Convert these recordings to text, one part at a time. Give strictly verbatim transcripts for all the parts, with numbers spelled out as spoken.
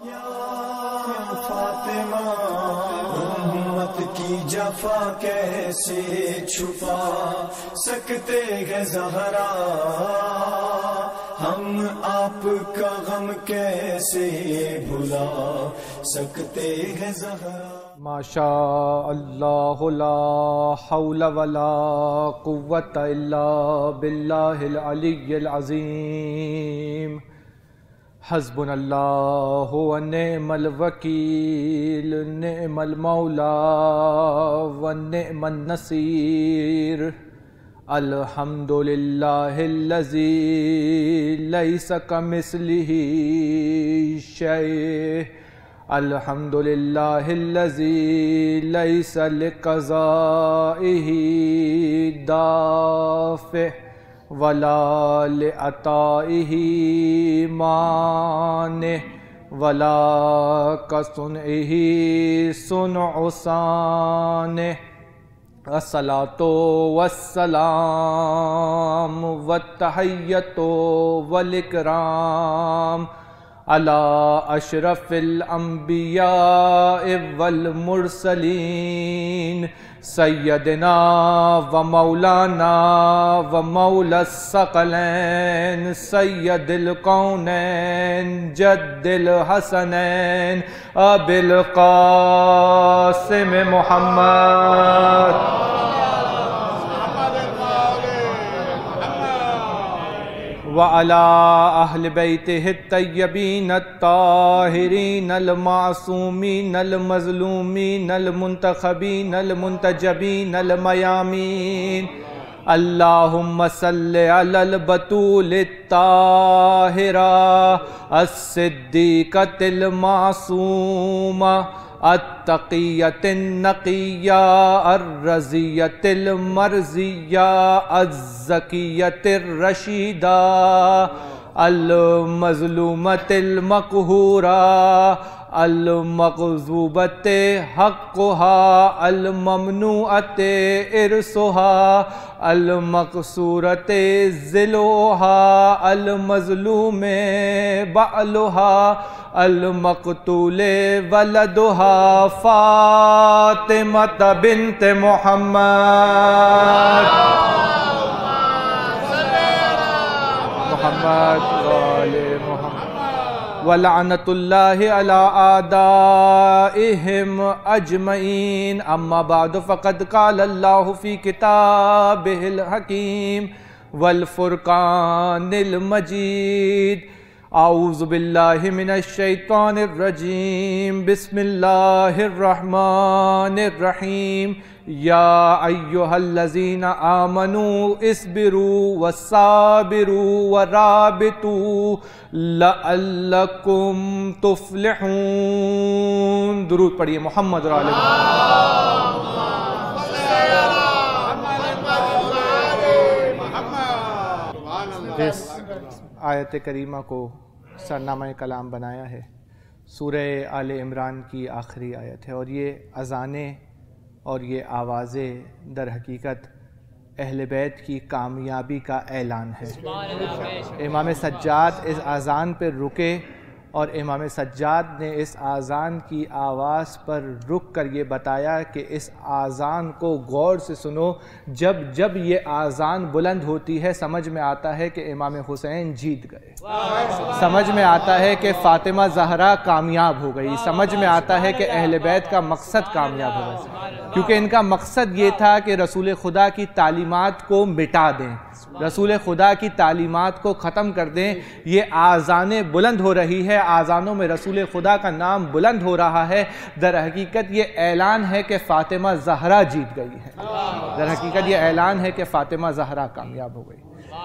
فاطمہ امت کی جفا کیسے چھپا سکتے ہیں زہرا، ہم آپ کا غم کیسے بھلا سکتے ہیں زہرا۔ ماشاء اللہ لا حول ولا قوت الا باللہ العلی العظیم۔ حسبنا اللہ ونعم الوکیل، نعم المولا ونعم النصیر۔ الحمد للہ الذی لیس کمثلہ شیء، الحمد للہ الذی لیس لقضائہ دافع ولا لعطائہ مانع ولا کصنعہ صنع صانع۔ الصلاۃ والسلام والتحیۃ والاکرام علی اشرف الانبیاء والمرسلین، سیدنا و مولانا و مولا الثقلین، سید الکونین جد الحسنین ابی القاسم محمد وعلى أهل بيته الطيبين الطاهرين المعصومين المظلومين المنتخبين المنتجبين الميامين۔ اللهم صل على البتول الطاهرة الصديقة المعصومة التقیۃ النقیہ الرضیۃ المرضیہ الزکیۃ الرشیدہ المظلومۃ المقہورہ المغضوبۃ حقها الممنوعۃ ارثها المقصورۃ ذلها المظلوم بعلها المقتول ولدها فاطمة بنت محمد محمد وآل محمد ولعنت اللہ علی اعدائہم اجمعین۔ اما بعد فقد قال اللہ فی کتابہ الحکیم والفرقان المجید۔ اعوذ باللہ من الشیطان الرجیم، بسم اللہ الرحمن الرحیم۔ یا ایہا الذین آمنوا اصبروا وصابروا ورابطوا لعلکم تفلحون۔ درود پڑھیے محمد اور آل محمد۔ جس آیت کریمہ کو سرنامہ کلام بنایا ہے سورہ آل عمران کی آخری آیت ہے، اور یہ اذانیں اور یہ آوازیں در حقیقت اہل بیت کی کامیابی کا اعلان ہے۔ امام سجاد اس اذان پر رکے اور امام سجاد نے اس اذان کی آواز پر رک کر یہ بتایا کہ اس اذان کو غور سے سنو، جب جب یہ اذان بلند ہوتی ہے سمجھ میں آتا ہے کہ امام حسین جیت گئے، سمجھ میں آتا ہے کہ فاطمہ زہرا کامیاب ہو گئی، سمجھ میں آتا ہے کہ اہل بیت کا مقصد کامیاب ہو گیا، کیونکہ ان کا مقصد یہ تھا کہ رسول خدا کی تعلیمات کو مٹا دیں، رسول خدا کی تعلیمات کو ختم کر دیں۔ یہ آذانیں بلند ہو رہی ہے، آذانوں میں رسول خدا کا نام بلند ہو رہا ہے، در حقیقت یہ اعلان ہے کہ فاطمہ زہرا جیت گئی ہے، در حقیقت یہ اعلان ہے کہ فاطمہ زہرا کامیاب ہو گئی۔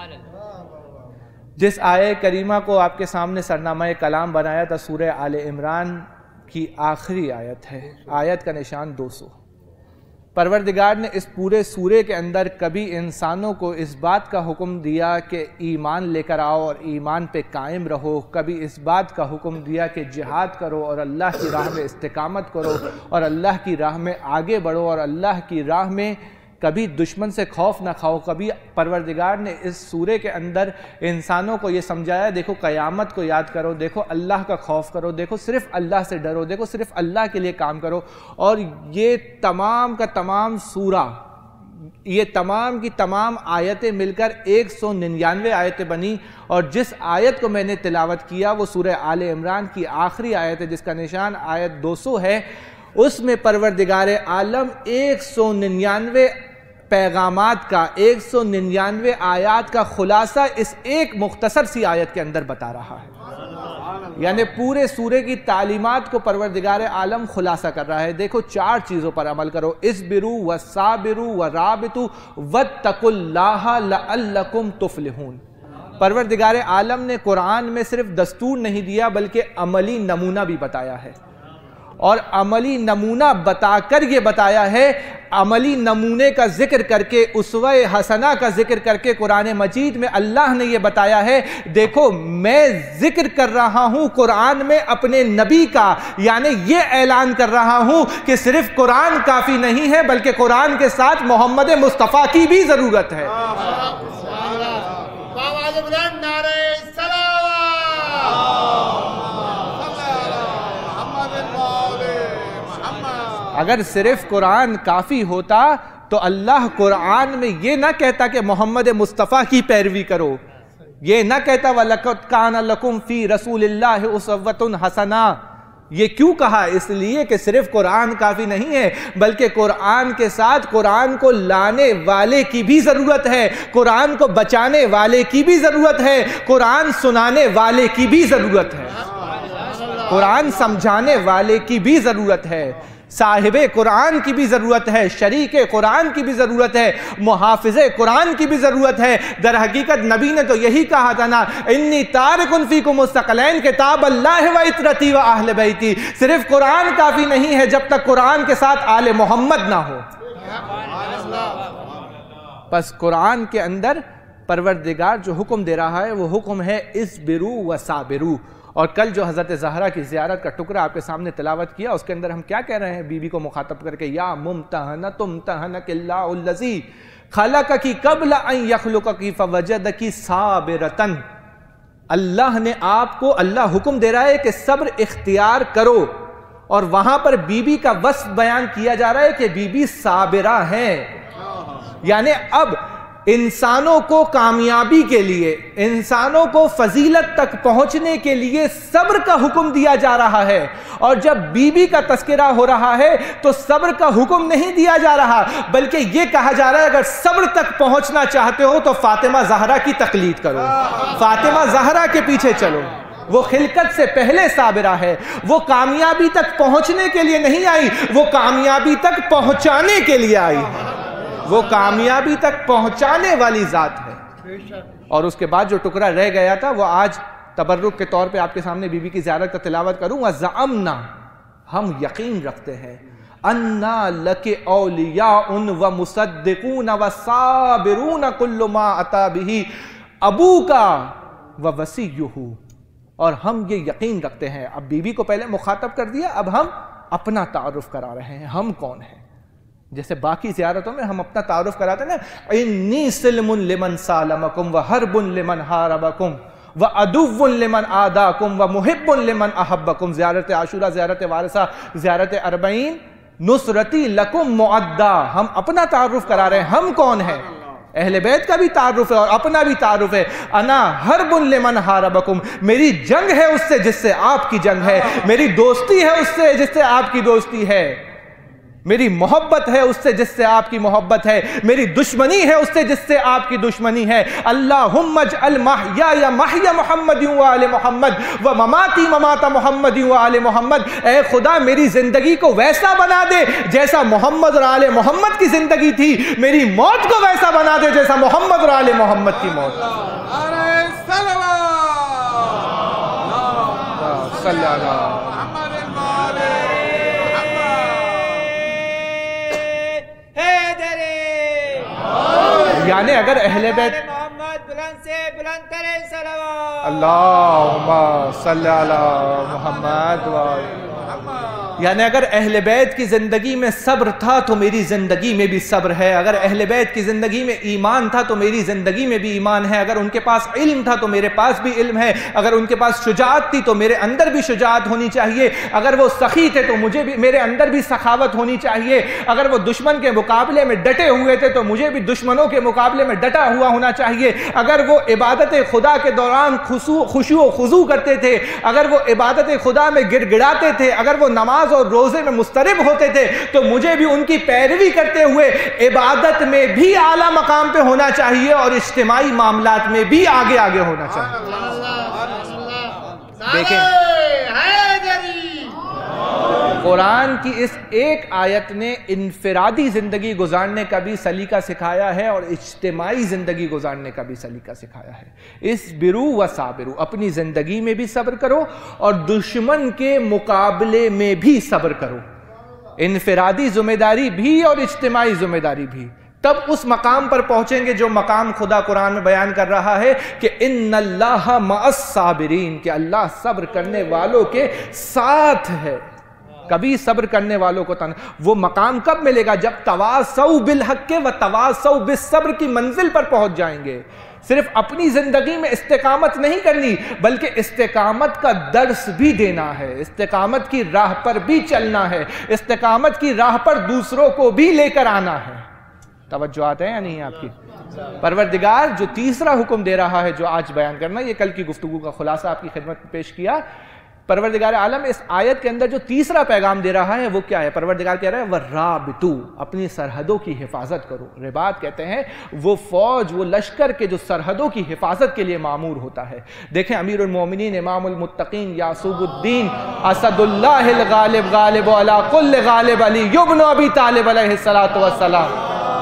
جس آیہ کریمہ کو آپ کے سامنے سرنامہ کلام بنایا تھا سورہ آل عمران کی آخری آیت ہے، آیت کا نشان دو سو۔ پروردگار نے اس پورے سورے کے اندر کبھی انسانوں کو اس بات کا حکم دیا کہ ایمان لے کر آؤ اور ایمان پہ قائم رہو، کبھی اس بات کا حکم دیا کہ جہاد کرو اور اللہ کی راہ میں استقامت کرو اور اللہ کی راہ میں آگے بڑھو اور اللہ کی راہ میں کبھی دشمن سے خوف نہ کھاؤ. کبھی پروردگار نے اس سورے کے اندر انسانوں کو یہ سمجھایا دیکھو قیامت کو یاد کرو, دیکھو اللہ کا خوف کرو, دیکھو صرف اللہ سے ڈرو, دیکھو صرف اللہ کے لیے کام کرو. اور یہ تمام کا تمام سورہ, یہ تمام کی تمام آیتیں مل کر ایک سو ننانوے آیتیں بنی. اور جس آیت کو میں نے تلاوت کیا وہ سورہ آل عمران کی آخری آیت ہے جس کا نشان آیت دو سو ہے. اس میں پروردگار عالم ایک سو ننانوے پیغامات کا, ایک سو ننانوے آیات کا خلاصہ اس ایک مختصر سی آیت کے اندر بتا رہا ہے. یعنی پورے سورے کی تعلیمات کو پروردگار عالم خلاصہ کر رہا ہے. دیکھو چار چیزوں پر عمل کرو, اصبروا وصابروا ورابطوا واتقوا اللہ لعلکم تفلحون. پروردگار عالم نے قرآن میں صرف دستور نہیں دیا بلکہ عملی نمونہ بھی بتایا ہے. اور عملی نمونہ بتا کر یہ بتایا ہے, عملی نمونے کا ذکر کر کے, اسوہ حسنہ کا ذکر کر کے قرآن مجید میں اللہ نے یہ بتایا ہے دیکھو میں ذکر کر رہا ہوں قرآن میں اپنے نبی کا, یعنی یہ اعلان کر رہا ہوں کہ صرف قرآن کافی نہیں ہے بلکہ قرآن کے ساتھ محمد مصطفیٰ کی بھی ضرورت ہے. اگر صرف قرآن کافی ہوتا تو اللہ قرآن میں یہ نہ کہتا کہ محمد مصطفیٰ کی پیروی کرو, یہ نہ کہتا وَلَقَدْ كَانَ لَكُمْ فِي رَسُولِ اللَّهِ أُسْوَةٌ حَسَنَةٌ. یہ کیوں کہا؟ اس لیے کہ صرف قرآن کافی نہیں ہے بلکہ قرآن کے ساتھ قرآن کو لانے والے کی بھی ضرورت ہے, قرآن کو بچانے والے کی بھی ضرورت ہے, قرآن سنانے والے کی بھی ضرورت ہے, قرآن سمجھانے والے کی بھی ضرورت ہے, صاحب قرآن کی بھی ضرورت ہے, شریک قرآن کی بھی ضرورت ہے, محافظ قرآن کی بھی ضرورت ہے. در حقیقت نبی نے تو یہی کہا تھا نا, انی تارکن فیکم الثقلین کتاب اللہ و عطرتی و اہل بیتی. صرف قرآن کافی نہیں ہے جب تک قرآن کے ساتھ آل محمد نہ ہو. بس قرآن کے اندر پروردگار جو حکم دے رہا ہے وہ حکم ہے اصبروا وصابروا. اور کل جو حضرت زہرا کی زیارت کا ٹکڑا آپ کے سامنے تلاوت کیا اس کے اندر ہم کیا کہہ رہے ہیں بی بی کو مخاطب کر کے, یا ممتحنۃ امتحنک اللہ الذی خلقک قبل ان یخلقک فوجدک صابرۃ. اللہ نے آپ کو, اللہ حکم دے رہا ہے کہ صبر اختیار کرو, اور وہاں پر بی بی کا وصف بیان کیا جا رہا ہے کہ بی بی صابرہ ہیں. یعنی اب انسانوں کو کامیابی کے لیے, انسانوں کو فضیلت تک پہنچنے کے لیے صبر کا حکم دیا جا رہا ہے. اور جب بی بی کا تذکرہ ہو رہا ہے تو صبر کا حکم نہیں دیا جا رہا بلکہ یہ کہا جا رہا ہے اگر صبر تک پہنچنا چاہتے ہو تو فاطمہ زہرا کی تقلید کرو, فاطمہ زہرا کے پیچھے چلو. وہ خلقت سے پہلے صابرہ ہے, وہ کامیابی تک پہنچنے کے لیے نہیں آئی, وہ کامیابی تک پہنچانے کے لیے آئی ہے, وہ کامیابی تک پہنچانے والی ذات ہے. اور اس کے بعد جو ٹکڑا رہ گیا تھا وہ آج تبرک کے طور پہ آپ کے سامنے بی بی کی زیارت کا تلاوت کروں. وَزَعَمْنَا, ہم یقین رکھتے ہیں, اَنَّا لَكِ أَوْلِيَاءٌ وَمُصَدِّقُونَ وَصَابِرُونَ كُلُّ مَا أَتَى بِهِ أَبُوكَ وَوَصِيُّهُ. اور ہم یہ یقین رکھتے ہیں, اب بی بی کو پہلے مخاطب کر دیا, اب ہم اپنا تعارف کرا رہے ہیں ہم کون ہیں. جیسے باقی زیارتوں میں ہم اپنا تعارف کراتے ہیں نا, انی سلم لمن سالمکم وحرب لمن حاربکم وعدو لمن آداکم ومحب لمن احبکم. زیارت عاشورہ, زیارت وارثہ, زیارت اربعین, نصرتی لکم معدہ. ہم اپنا تعارف کرا رہے ہیں ہم کون ہیں. اہل بیت کا بھی تعارف ہے اور اپنا بھی تعارف ہے. انا حرب لمن حاربکم, میری جنگ ہے اس سے جس سے آپ کی جنگ ہے, میری دوستی ہے اس سے جس سے آپ کی دوستی ہے, میری محبت ہے اس سے جس سے آپ کی محبت ہے, میری دشمنی ہے اس سے جس سے آپ کی دشمنی ہے. اللہم اجعل محیایا محیا محمد و آل محمد و مماتی ممات محمد و آل محمد. اے خدا میری زندگی کو ویسا بنا دے جیسا محمد اور آل محمد کی زندگی تھی, میری موت کو ویسا بنا دے جیسا محمد اور آل محمد کی موت. صلی اللہ. یعنی اگر اہل بیت محمد بلند سے بلند کرے صلوات, اللہم صلی علی محمد و یعنی اگر اہل بیت کی زندگی میں صبر تھا تو میری زندگی میں بھی صبر ہے، اگر اہل بیت کی زندگی میں ایمان تھا تو میری زندگی میں بھی ایمان ہے، اگر ان کے پاس علم تھا تو میرے پاس بھی علم ہے، اگر ان کے پاس شجاعت تھی تو میرے اندر بھی شجاعت ہونی چاہیے، اگر وہ سخی تھے تو مجھے بھی میرے اندر بھی سخاوت ہونی چاہیے، اگر وہ دشمن کے مقابلے میں ڈٹے ہوئے تھے تو مجھے بھی دشمنوں کے مقابلے میں ڈٹا ہوا ہونا چاہیے، اگر وہ عبادت خدا کے دوران خشوع و خضوع کرتے تھے، اگر وہ عبادت خدا میں گڑ گڑاتے تھے، اگر وہ نماز اور روزے میں مضطرب ہوتے تھے تو مجھے بھی ان کی پیروی کرتے ہوئے عبادت میں بھی اعلیٰ مقام پہ ہونا چاہیے اور اجتماعی معاملات میں بھی آگے آگے ہونا چاہیے۔ دیکھیں قرآن کی اس ایک آیت نے انفرادی زندگی گزارنے کا بھی سلیقہ سکھایا ہے اور اجتماعی زندگی گزارنے کا بھی سلیقہ سکھایا ہے۔ اس برو و صابرو، اپنی زندگی میں بھی صبر کرو اور دشمن کے مقابلے میں بھی صبر کرو، انفرادی ذمہ داری بھی اور اجتماعی ذمہ داری بھی، تب اس مقام پر پہنچیں گے جو مقام خدا قرآن میں بیان کر رہا ہے کہ ان اللہ مع الصابرین، کہ اللہ صبر کرنے والوں کے ساتھ ہے، کبھی صبر کرنے والوں کو تن وہ مقام کب ملے گا؟ جب تواصوا بالحق و تواصوا بالصبر کی منزل پر پہنچ جائیں گے۔ صرف اپنی زندگی میں استقامت نہیں کرنی بلکہ استقامت کا درس بھی دینا ہے، استقامت کی راہ پر بھی چلنا ہے، استقامت کی راہ پر دوسروں کو بھی لے کر آنا ہے۔ توجہات ہیں یا نہیں آپ کی؟ پروردگار جو تیسرا حکم دے رہا ہے جو آج بیان کرنا، یہ کل کی گفتگو کا خلاصہ آپ کی خدمت میں پیش کیا۔ پروردگار عالم اس آیت کے اندر جو تیسرا پیغام دے رہا ہے وہ کیا ہے؟ پروردگار کہہ رہا ہے وَالرَّابِطُوا، اپنی سرحدوں کی حفاظت کرو۔ رباط کہتے ہیں وہ فوج، وہ لشکر کے جو سرحدوں کی حفاظت کے لیے معمور ہوتا ہے۔ دیکھیں امیر المومنین امام المتقین یعصوب الدین اسد اللہ الغالب غالب علی کل غالب علی ابن ابی طالب علیہ السلام،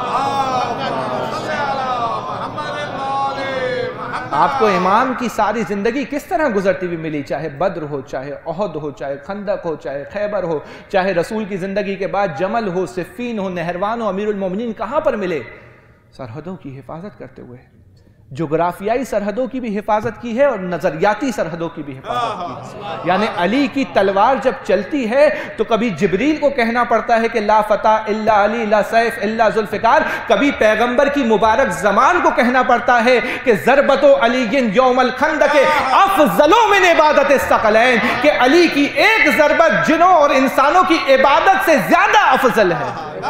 آپ کو امام کی ساری زندگی کس طرح گزرتی ہوئی ملی، چاہے بدر ہو، چاہے احد ہو، چاہے خندق ہو، چاہے خیبر ہو، چاہے رسول کی زندگی کے بعد جمل ہو، صفین ہو، نہروان ہو، امیر المومنین کہاں پر ملے؟ سرحدوں کی حفاظت کرتے ہوئے، جغرافیائی سرحدوں کی بھی حفاظت کی ہے اور نظریاتی سرحدوں کی بھی حفاظت کی ہے۔ یعنی علی کی تلوار جب چلتی ہے تو کبھی جبریل کو کہنا پڑتا ہے کہ لا فتح الا علی لا سیف الا ذوالفقار، کبھی پیغمبر کی مبارک زمان کو کہنا پڑتا ہے کہ ضربت علی یوم الخندق افضل من عبادت الثقلین، کہ علی کی ایک ضربت جنوں اور انسانوں کی عبادت سے زیادہ افضل ہے۔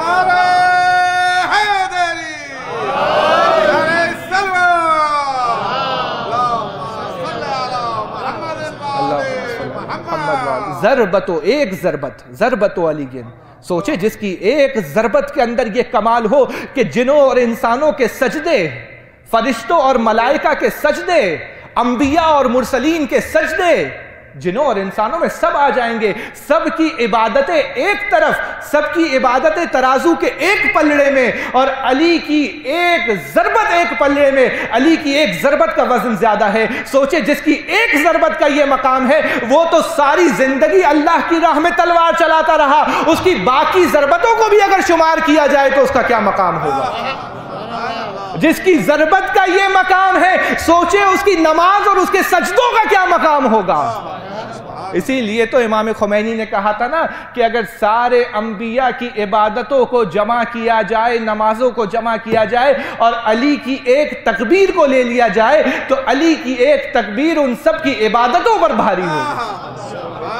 ضربت و ایک ضربت ضربت و علی، سوچے جس کی ایک ضربت کے اندر یہ کمال ہو کہ جنوں اور انسانوں کے سجدے، فرشتوں اور ملائکہ کے سجدے، انبیاء اور مرسلین کے سجدے، جنوں اور انسانوں میں سب آ جائیں گے، سب کی عبادتیں ایک طرف، سب کی عبادتیں ترازو کے ایک پلڑے میں، اور علی کی ایک ضربت ایک پلڑے میں، علی کی ایک ضربت کا وزن زیادہ ہے۔ سوچے جس کی ایک ضربت کا یہ مقام ہے وہ تو ساری زندگی اللہ کی راہ میں تلوار چلاتا رہا، اس کی باقی ضربتوں کو بھی اگر شمار کیا جائے تو اس کا کیا مقام ہوگا؟ جس کی ضربت کا یہ مقام ہے سوچے اس کی نماز اور اس کے سجدوں کا کیا مقام ہوگا۔ اسی لیے تو امام خمینی نے کہا تھا نا کہ اگر سارے انبیاء کی عبادتوں کو جمع کیا جائے، نمازوں کو جمع کیا جائے اور علی کی ایک تکبیر کو لے لیا جائے تو علی کی ایک تکبیر ان سب کی عبادتوں پر بھاری ہوگی۔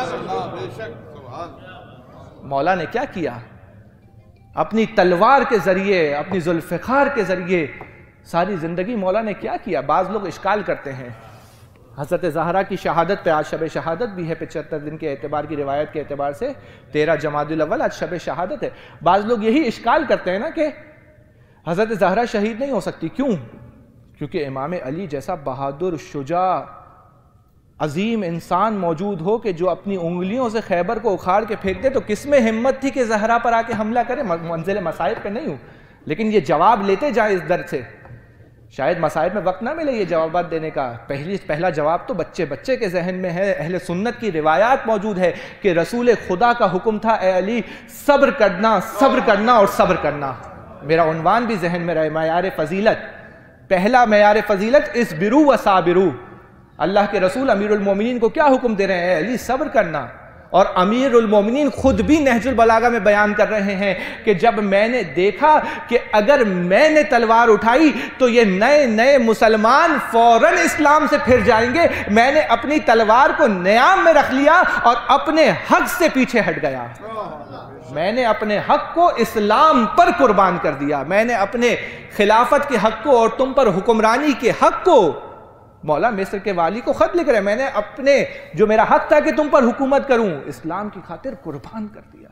مولا نے کیا کیا؟ اپنی تلوار کے ذریعے، اپنی ذوالفقار کے ذریعے ساری زندگی مولا نے کیا کیا؟ بعض لوگ اشکال کرتے ہیں، حضرت زہرا کی شہادت پہ آج شب شہادت بھی ہے، پچہتر دن کے اعتبار کی روایت کے اعتبار سے تیرہ جمادی الاول آج شب شہادت ہے۔ بعض لوگ یہی اشکال کرتے ہیں نا کہ حضرت زہرا شہید نہیں ہو سکتی، کیوں؟ کیونکہ امام علی جیسا بہادر، شجاع، عظیم انسان موجود ہو کہ جو اپنی انگلیوں سے خیبر کو اکھاڑ کے پھینک دے، تو کس میں ہمت تھی کہ زہرا پر آ کے حملہ کرے؟ منزل مصائب پہ نہیں ہوں، لیکن یہ جواب لیتے جائیں اس در سے، شاید مصائب میں وقت نہ ملے یہ جوابات دینے کا۔ پہلی پہلا جواب تو بچے بچے کے ذہن میں ہے، اہل سنت کی روایات موجود ہے کہ رسول خدا کا حکم تھا اے علی صبر کرنا، صبر کرنا اور صبر کرنا۔ میرا عنوان بھی ذہن میں رہے، معیار فضیلت، پہلا معیار فضیلت اصبروا وصابروا۔ اللہ کے رسول امیر المومنین کو کیا حکم دے رہے ہیں؟ اے علی صبر کرنا، اور امیر المومنین خود بھی نہج البلاغہ میں بیان کر رہے ہیں کہ جب میں نے دیکھا کہ اگر میں نے تلوار اٹھائی تو یہ نئے نئے مسلمان فوراً اسلام سے پھر جائیں گے، میں نے اپنی تلوار کو نیام میں رکھ لیا اور اپنے حق سے پیچھے ہٹ گیا، میں نے اپنے حق کو اسلام پر قربان کر دیا، میں نے اپنے خلافت کے حق کو اور تم پر حکمرانی کے حق کو، مولا مصر کے والی کو خط لکھ رہے ہیں، میں نے اپنے جو میرا حق تھا کہ تم پر حکومت کروں اسلام کی خاطر قربان کر دیا،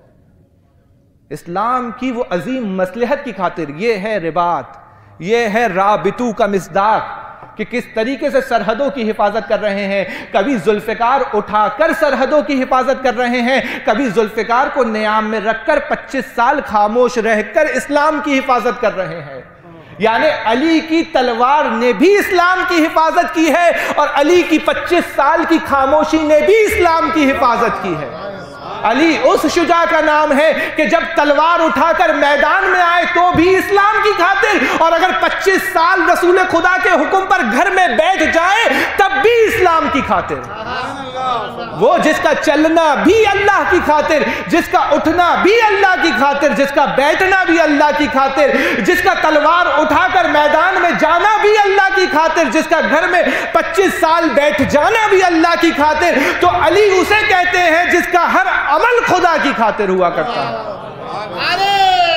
اسلام کی وہ عظیم مصلحت کی خاطر۔ یہ ہے رباط، یہ ہے رابطو کا مصداق کہ کس طریقے سے سرحدوں کی حفاظت کر رہے ہیں، کبھی ذوالفقار اٹھا کر سرحدوں کی حفاظت کر رہے ہیں، کبھی ذوالفقار کو نیام میں رکھ کر پچیس سال خاموش رہ کر اسلام کی حفاظت کر رہے ہیں، یعنی علی کی تلوار نے بھی اسلام کی حفاظت کی ہے اور علی کی پچیس سال کی خاموشی نے بھی اسلام کی حفاظت کی ہے۔ علی اس شجاع کا نام ہے کہ جب تلوار اٹھا کر میدان میں آئے تو بھی اسلام کی خاطر، اور اگر پچیس سال رسول خدا کے حکم پر گھر میں بیٹھ جائے تب بھی اسلام کی خاطر، وہ جس کا چلنا بھی اللہ کی خاطر، جس کا اٹھنا بھی اللہ کی خاطر، جس کا بیٹھنا بھی اللہ کی خاطر، جس کا تلوار اٹھا کر میدان میں جانا بھی اللہ کی خاطر، جس کا گھر میں پچیس سال بیٹھ جانا بھی اللہ کی خاطر، تو علی اسے کہتے ہیں جس کا ہر عمل خدا کی خاطر ہوا کرتا ہے۔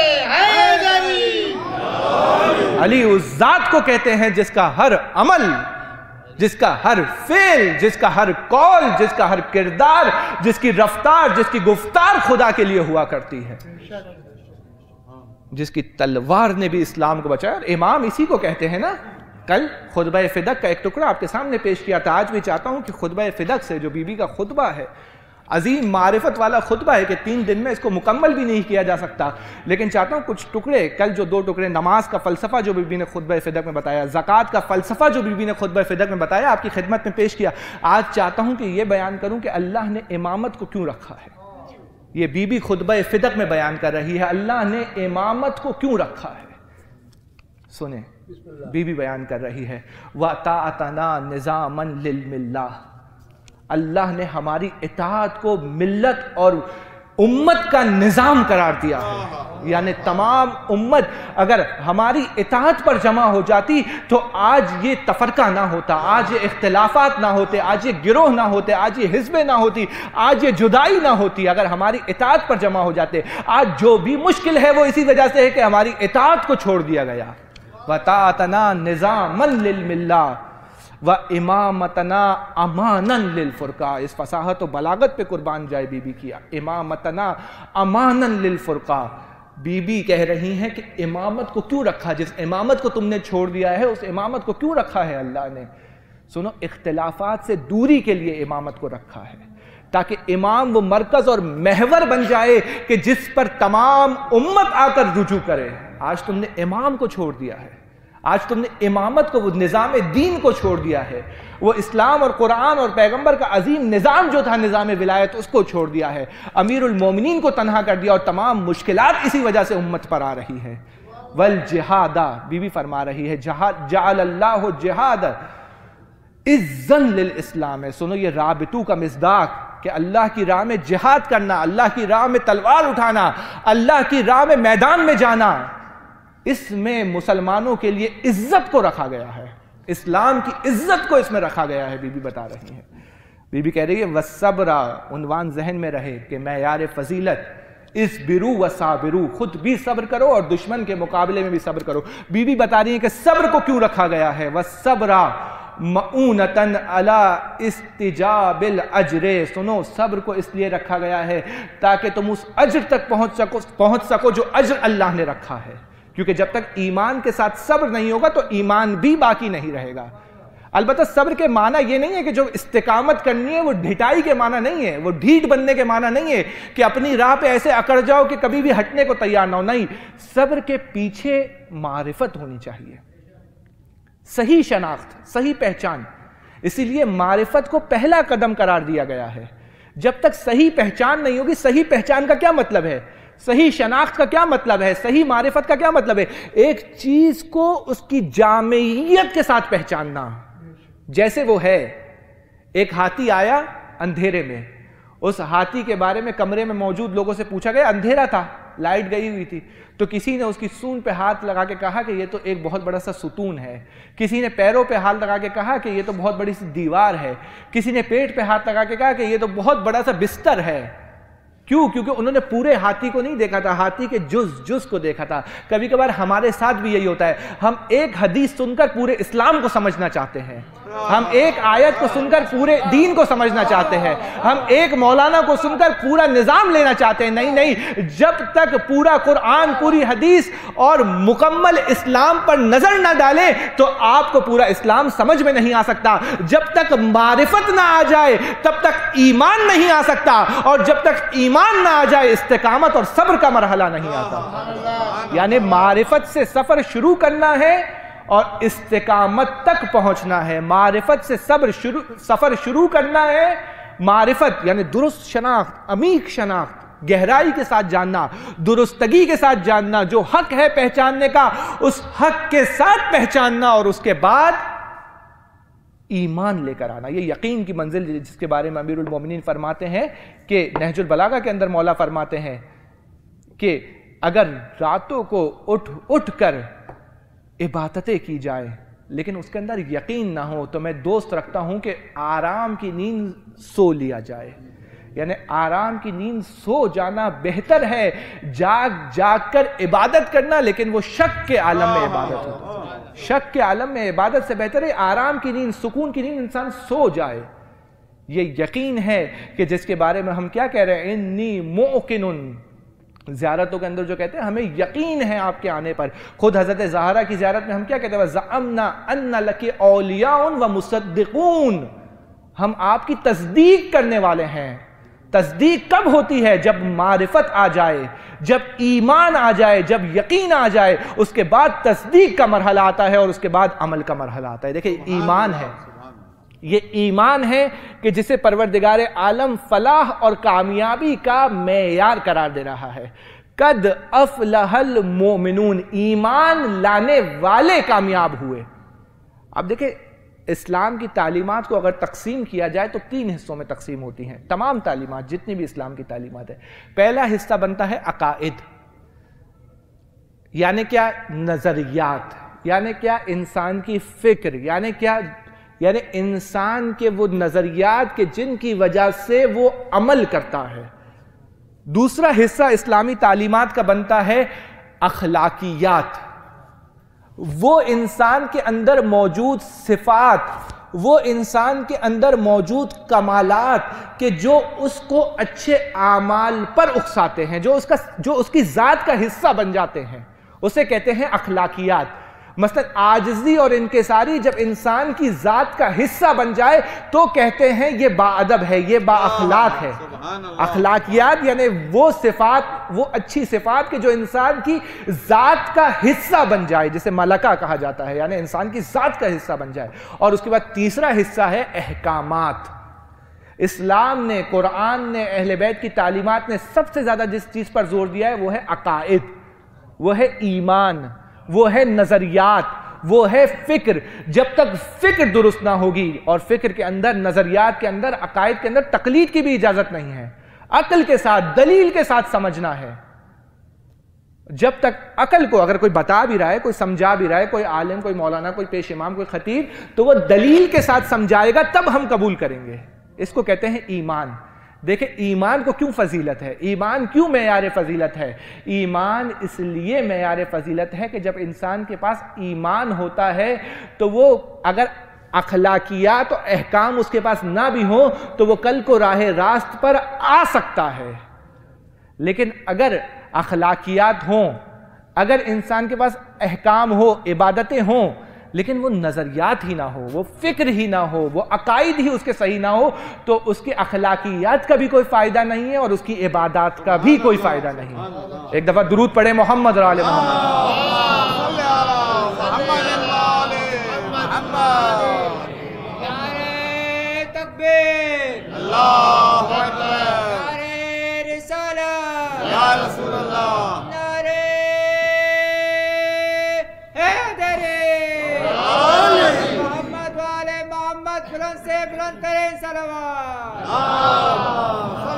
علی اس ذات کو کہتے ہیں جس کا ہر عمل، جس کا ہر فعل، جس کا ہر قول، جس کا ہر کردار، جس کی رفتار، جس کی گفتار خدا کے لیے ہوا کرتی ہے، جس کی تلوار نے بھی اسلام کو بچایا۔ اور امام اسی کو کہتے ہیں نا، کل خطبہ فدق کا ایک ٹکڑا آپ کے سامنے پیش کیا تھا، آج بھی چاہتا ہوں کہ خطبہ فدق سے جو بی بی کا خطبہ ہے، عظیم معرفت والا خطبہ ہے کہ تین دن میں اس کو مکمل بھی نہیں کیا جا سکتا، لیکن چاہتا ہوں کچھ ٹکڑے، کل جو دو ٹکڑے نماز کا فلسفہ جو بی بی نے خطبہ فدق میں بتایا، زکوٰۃ کا فلسفہ جو بی بی نے خطبہ فدق میں بتایا، آپ کی خدمت میں پیش کیا، آج چاہتا ہوں کہ یہ بیان کروں کہ اللہ نے امامت کو کیوں رکھا ہے۔ یہ بی بی خطبہ فدق میں بیان کر رہی ہے اللہ نے امامت کو کیوں رکھا ہے۔ سنیں بی بی بیان کر رہی ہے، وَطَاعَتَنَا نِظَامًا لِلْمِلَّةِ، اللہ نے ہماری اطاعت کو ملت اور امت کا نظام قرار دیا ہے، یعنی تمام امت اگر ہماری اطاعت پر جمع ہو جاتی تو آج یہ تفرقہ نہ ہوتا، آج یہ اختلافات نہ ہوتے، آج یہ گروہ نہ ہوتے، آج یہ حزبیں نہ ہوتی، آج یہ جدائی نہ ہوتی اگر ہماری اطاعت پر جمع ہو جاتے۔ آج جو بھی مشکل ہے وہ اسی وجہ سے ہے کہ ہماری اطاعت کو چھوڑ دیا گیا۔ وَطَاعَتَنَا نِظَامًا لِلْمِلَّةِ وَإِمَامَتَنَا أَمَانًا لِلْفُرْقَةِ، اس فصاحت و بلاغت پہ قربان جائے بی بی کیا، امامتنا امانًا للفرقہ۔ بی بی کہہ رہی ہیں کہ امامت کو کیوں رکھا، جس امامت کو تم نے چھوڑ دیا ہے اس امامت کو کیوں رکھا ہے اللہ نے۔ سنو، اختلافات سے دوری کے لیے امامت کو رکھا ہے، تاکہ امام وہ مرکز اور محور بن جائے کہ جس پر تمام امت آ کر رجوع کرے۔ آج تم نے امام کو چھوڑ دیا ہے، آج تم نے امامت کو، وہ نظام دین کو چھوڑ دیا ہے، وہ اسلام اور قرآن اور پیغمبر کا عظیم نظام جو تھا نظام ولایت اس کو چھوڑ دیا ہے، امیر المومنین کو تنہا کر دیا، اور تمام مشکلات اسی وجہ سے امت پر آ رہی ہے۔ والجہادہ، بی بی فرما رہی ہے جہاد جعل اللہ جہاد عزا للاسلام ہے۔ سنو، یہ رابطو کا مصداق کہ اللہ کی راہ میں جہاد کرنا، اللہ کی راہ میں تلوار اٹھانا، اللہ کی راہ میں میدان میں جانا، اس میں مسلمانوں کے لیے عزت کو رکھا گیا ہے، اسلام کی عزت کو اس میں رکھا گیا ہے۔ بی بی بتا رہی ہے، بی بی کہہ رہی ہے وَالصَّبْرَ، عنوان ذہن میں رہے کہ معیار فضیلت، اصبروا وصابروا، خود بھی صبر کرو اور دشمن کے مقابلے میں بھی صبر کرو۔ بی بی بتا رہی ہے کہ صبر کو کیوں رکھا گیا ہے، وَالصَّبْرَ مَعُونَةً عَلَىٰ اسْتِجَابِ الْأَجْرِ، سنو، صبر کو اس لیے رکھا گیا ہے تاکہ تم اس اجر تک پہنچ سکو پہنچ سکو جو اجر اللہ نے رکھا ہے، کیونکہ جب تک ایمان کے ساتھ صبر نہیں ہوگا تو ایمان بھی باقی نہیں رہے گا۔ البتہ صبر کے معنی یہ نہیں ہے کہ جو استقامت کرنی ہے وہ ڈھٹائی کے معنی نہیں ہے، وہ ڈھیٹ بننے کے معنی نہیں ہے کہ اپنی راہ پہ ایسے اکڑ جاؤ کہ کبھی بھی ہٹنے کو تیار نہ ہو، نہیں، صبر کے پیچھے معرفت ہونی چاہیے، صحیح شناخت، صحیح پہچان، اسی لیے معرفت کو پہلا قدم قرار دیا گیا ہے۔ جب تک صحیح پہچان نہیں ہوگی، صحیح پہچان کا کیا مطلب ہے، صحیح شناخت کا کیا مطلب ہے، صحیح معرفت کا کیا مطلب ہے، ایک چیز کو اس کی جامعیت کے ساتھ پہچاننا، جیسے وہ ہے۔ ایک ہاتھی آیا اندھیرے میں، اس ہاتھی کے بارے میں کمرے میں موجود لوگوں سے پوچھا گیا، اندھیرا تھا، لائٹ گئی ہوئی تھی، تو کسی نے اس کی سون پہ ہاتھ لگا کے کہا کہ یہ تو ایک بہت بڑا سا ستون ہے، کسی نے پیروں پہ ہاتھ لگا کے کہا کہ یہ تو بہت بڑی سی دیوار ہے، کسی نے پیٹ پہ ہاتھ لگا کے کہا کہ یہ تو بہت بڑا سا بستر ہے۔ کیوں؟ کیونکہ انہوں نے پورے ہاتھی کو نہیں دیکھا تھا، ہاتھی کے جز جز کو دیکھا تھا۔ کبھی کبھار ہمارے ساتھ بھی یہی ہوتا ہے، ہم ایک حدیث سن کر پورے اسلام کو سمجھنا چاہتے ہیں، ہم ایک آیت کو سن کر پورے دین کو سمجھنا چاہتے ہیں، ہم ایک مولانا کو سن کر پورا نظام لینا چاہتے ہیں۔ نہیں نہیں، جب تک پورا قرآن، پوری حدیث اور مکمل اسلام پر نظر نہ ڈالیں تو آپ کو پورا اسلام سمجھ میں نہیں آ سکتا۔ جب تک معرفت نہ آ جائے تب تک ایمان نہیں آ سکتا، اور جب تک ایمان نہ آ جائے استقامت اور صبر کا مرحلہ نہیں آتا۔ یعنی معرفت سے سفر شروع کرنا ہے اور استقامت تک پہنچنا ہے، معرفت سے صبر شروع سفر شروع کرنا ہے۔ معرفت یعنی درست شناخت، عمیق شناخت، گہرائی کے ساتھ جاننا، درستگی کے ساتھ جاننا، جو حق ہے پہچاننے کا اس حق کے ساتھ پہچاننا، اور اس کے بعد ایمان لے کر آنا۔ یہ یقین کی منزل جس کے بارے میں امیر المومنین فرماتے ہیں کہ نہج البلاغہ کے اندر مولا فرماتے ہیں کہ اگر راتوں کو اٹھ اٹھ کر عبادتیں کی جائے لیکن اس کے اندر یقین نہ ہو تو میں دوست رکھتا ہوں کہ آرام کی نیند سو لیا جائے۔ یعنی آرام کی نیند سو جانا بہتر ہے جاگ جاگ کر عبادت کرنا، لیکن وہ شک کے عالم میں عبادت ہو، شک کے عالم میں عبادت سے بہتر ہے آرام کی نیند، سکون کی نیند انسان سو جائے۔ یہ یقین ہے کہ جس کے بارے میں ہم کیا کہہ رہے ہیں، انی موقن، زیارتوں کے اندر جو کہتے ہیں ہمیں یقین ہے آپ کے آنے پر۔ خود حضرت زہرا کی زیارت میں ہم کیا کہتے ہیں، وَزَعَمْنَا أَنَّ لَكِ أَوْلِيَاءٌ وَمُصَدِّقُونَ، ہم آپ کی تصدیق کرنے والے ہیں۔ تصدیق کب ہوتی ہے؟ جب معرفت آ جائے، جب ایمان آ جائے، جب یقین آ جائے، اس کے بعد تصدیق کا مرحلہ آتا ہے اور اس کے بعد عمل کا مرحلہ آتا ہے۔ دیکھیں ایمان ہے، یہ ایمان ہے کہ جسے پروردگار عالم فلاح اور کامیابی کا معیار قرار دے رہا ہے۔ قد افلح المؤمنون، ایمان لانے والے کامیاب ہوئے۔ اب دیکھیں اسلام کی تعلیمات کو اگر تقسیم کیا جائے تو تین حصوں میں تقسیم ہوتی ہیں، تمام تعلیمات جتنی بھی اسلام کی تعلیمات ہیں۔ پہلا حصہ بنتا ہے عقائد، یعنی کیا نظریات، یعنی کیا انسان کی فکر، یعنی کیا یعنی انسان کے وہ نظریات کے جن کی وجہ سے وہ عمل کرتا ہے۔ دوسرا حصہ اسلامی تعلیمات کا بنتا ہے اخلاقیات، وہ انسان کے اندر موجود صفات، وہ انسان کے اندر موجود کمالات کہ جو اس کو اچھے اعمال پر اکساتے ہیں، جو اس کا جو اس کی ذات کا حصہ بن جاتے ہیں، اسے کہتے ہیں اخلاقیات۔ مثلا عاجزی اور انکساری جب انسان کی ذات کا حصہ بن جائے تو کہتے ہیں یہ با ادب ہے، یہ با اخلاق ہے۔ اخلاقیات یعنی وہ صفات، وہ اچھی صفات کہ جو انسان کی ذات کا حصہ بن جائے، جسے ملکہ کہا جاتا ہے، یعنی انسان کی ذات کا حصہ بن جائے۔ اور اس کے بعد تیسرا حصہ ہے احکامات۔ اسلام نے، قرآن نے، اہل بیت کی تعلیمات نے سب سے زیادہ جس چیز پر زور دیا ہے وہ ہے عقائد، وہ ہے ایمان، وہ ہے نظریات، وہ ہے فکر۔ جب تک فکر درست نہ ہوگی، اور فکر کے اندر، نظریات کے اندر، عقائد کے اندر تقلید کی بھی اجازت نہیں ہے، عقل کے ساتھ، دلیل کے ساتھ سمجھنا ہے۔ جب تک عقل کو اگر کوئی بتا بھی رہا ہے، کوئی سمجھا بھی رہا ہے، کوئی عالم، کوئی مولانا، کوئی پیش امام، کوئی خطیب، تو وہ دلیل کے ساتھ سمجھائے گا تب ہم قبول کریں گے۔ اس کو کہتے ہیں ایمان۔ دیکھیں ایمان کو کیوں فضیلت ہے، ایمان کیوں معیار فضیلت ہے؟ ایمان اس لیے معیار فضیلت ہے کہ جب انسان کے پاس ایمان ہوتا ہے تو وہ اگر اخلاقیات و احکام اس کے پاس نہ بھی ہوں تو وہ کل کو راہ راست پر آ سکتا ہے، لیکن اگر اخلاقیات ہوں، اگر انسان کے پاس احکام ہو، عبادتیں ہوں، لیکن وہ نظریات ہی نہ ہو، وہ فکر ہی نہ ہو، وہ عقائد ہی اس کے صحیح نہ ہو، تو اس کی اخلاقیات کا بھی کوئی فائدہ نہیں ہے اور اس کی عبادات کا بھی کوئی فائدہ نہیں۔ ایک دفعہ درود پڑھیں محمد اور آل محمد۔ نعرہ تکبیر، اللہ اکبر، نعرہ رسالت، یا رسول اللہ، نعرہ حیدری، محمد و آل محمد، بلند سے بلند ترین صلوات۔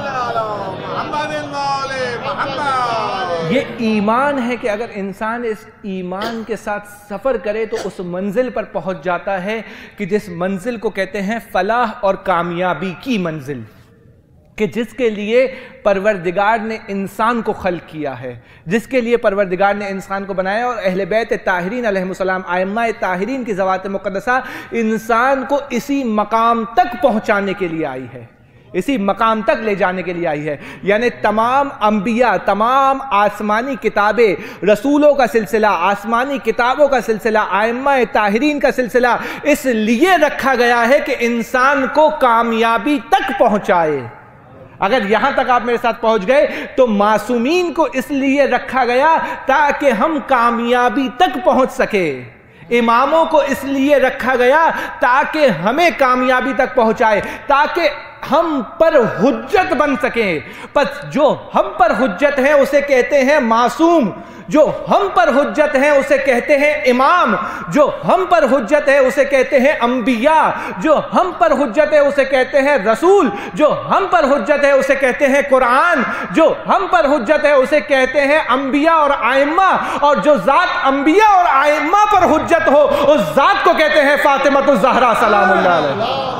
یہ ایمان ہے کہ اگر انسان اس ایمان کے ساتھ سفر کرے تو اس منزل پر پہنچ جاتا ہے کہ جس منزل کو کہتے ہیں فلاح اور کامیابی کی منزل، کہ جس کے لیے پروردگار نے انسان کو خلق کیا ہے، جس کے لیے پروردگار نے انسان کو بنایا. اور اہل بیت طاہرین علیہ السلام، ائمہ طاہرین کی ذوات مقدسہ انسان کو اسی مقام تک پہنچانے کے لیے آئی ہے، اسی مقام تک لے جانے کے لیے آئی ہے. یعنی تمام انبیاء، تمام آسمانی کتابیں، رسولوں کا سلسلہ، آسمانی کتابوں کا سلسلہ، ائمہ طاہرین کا سلسلہ اس لیے رکھا گیا ہے کہ انسان کو کامیابی تک پہنچائے. اگر یہاں تک آپ میرے ساتھ پہنچ گئے تو معصومین کو اس لیے رکھا گیا تاکہ ہم کامیابی تک پہنچ سکے. اماموں کو اس لیے رکھا گیا تاکہ ہمیں کامیابی تک پہنچائے، تاکہ ہم پر حجت بن سکیں. پس جو ہم پر حجت ہے اسے کہتے ہیں معصوم، جو ہم پر حجت ہے اسے کہتے ہیں امام، جو ہم پر حجت ہے اسے کہتے ہیں انبیاء، جو ہم پر حجت ہے اسے کہتے ہیں رسول، جو ہم پر حجت ہے اسے کہتے ہیں قرآن، جو ہم پر حجت ہے اسے کہتے ہیں انبیاء اور ائمہ. اور جو ذات انبیاء اور ائمہ پر حجت ہو اس ذات کو کہتے ہیں فاطمہ الزہرا سلام اللہ علیہ.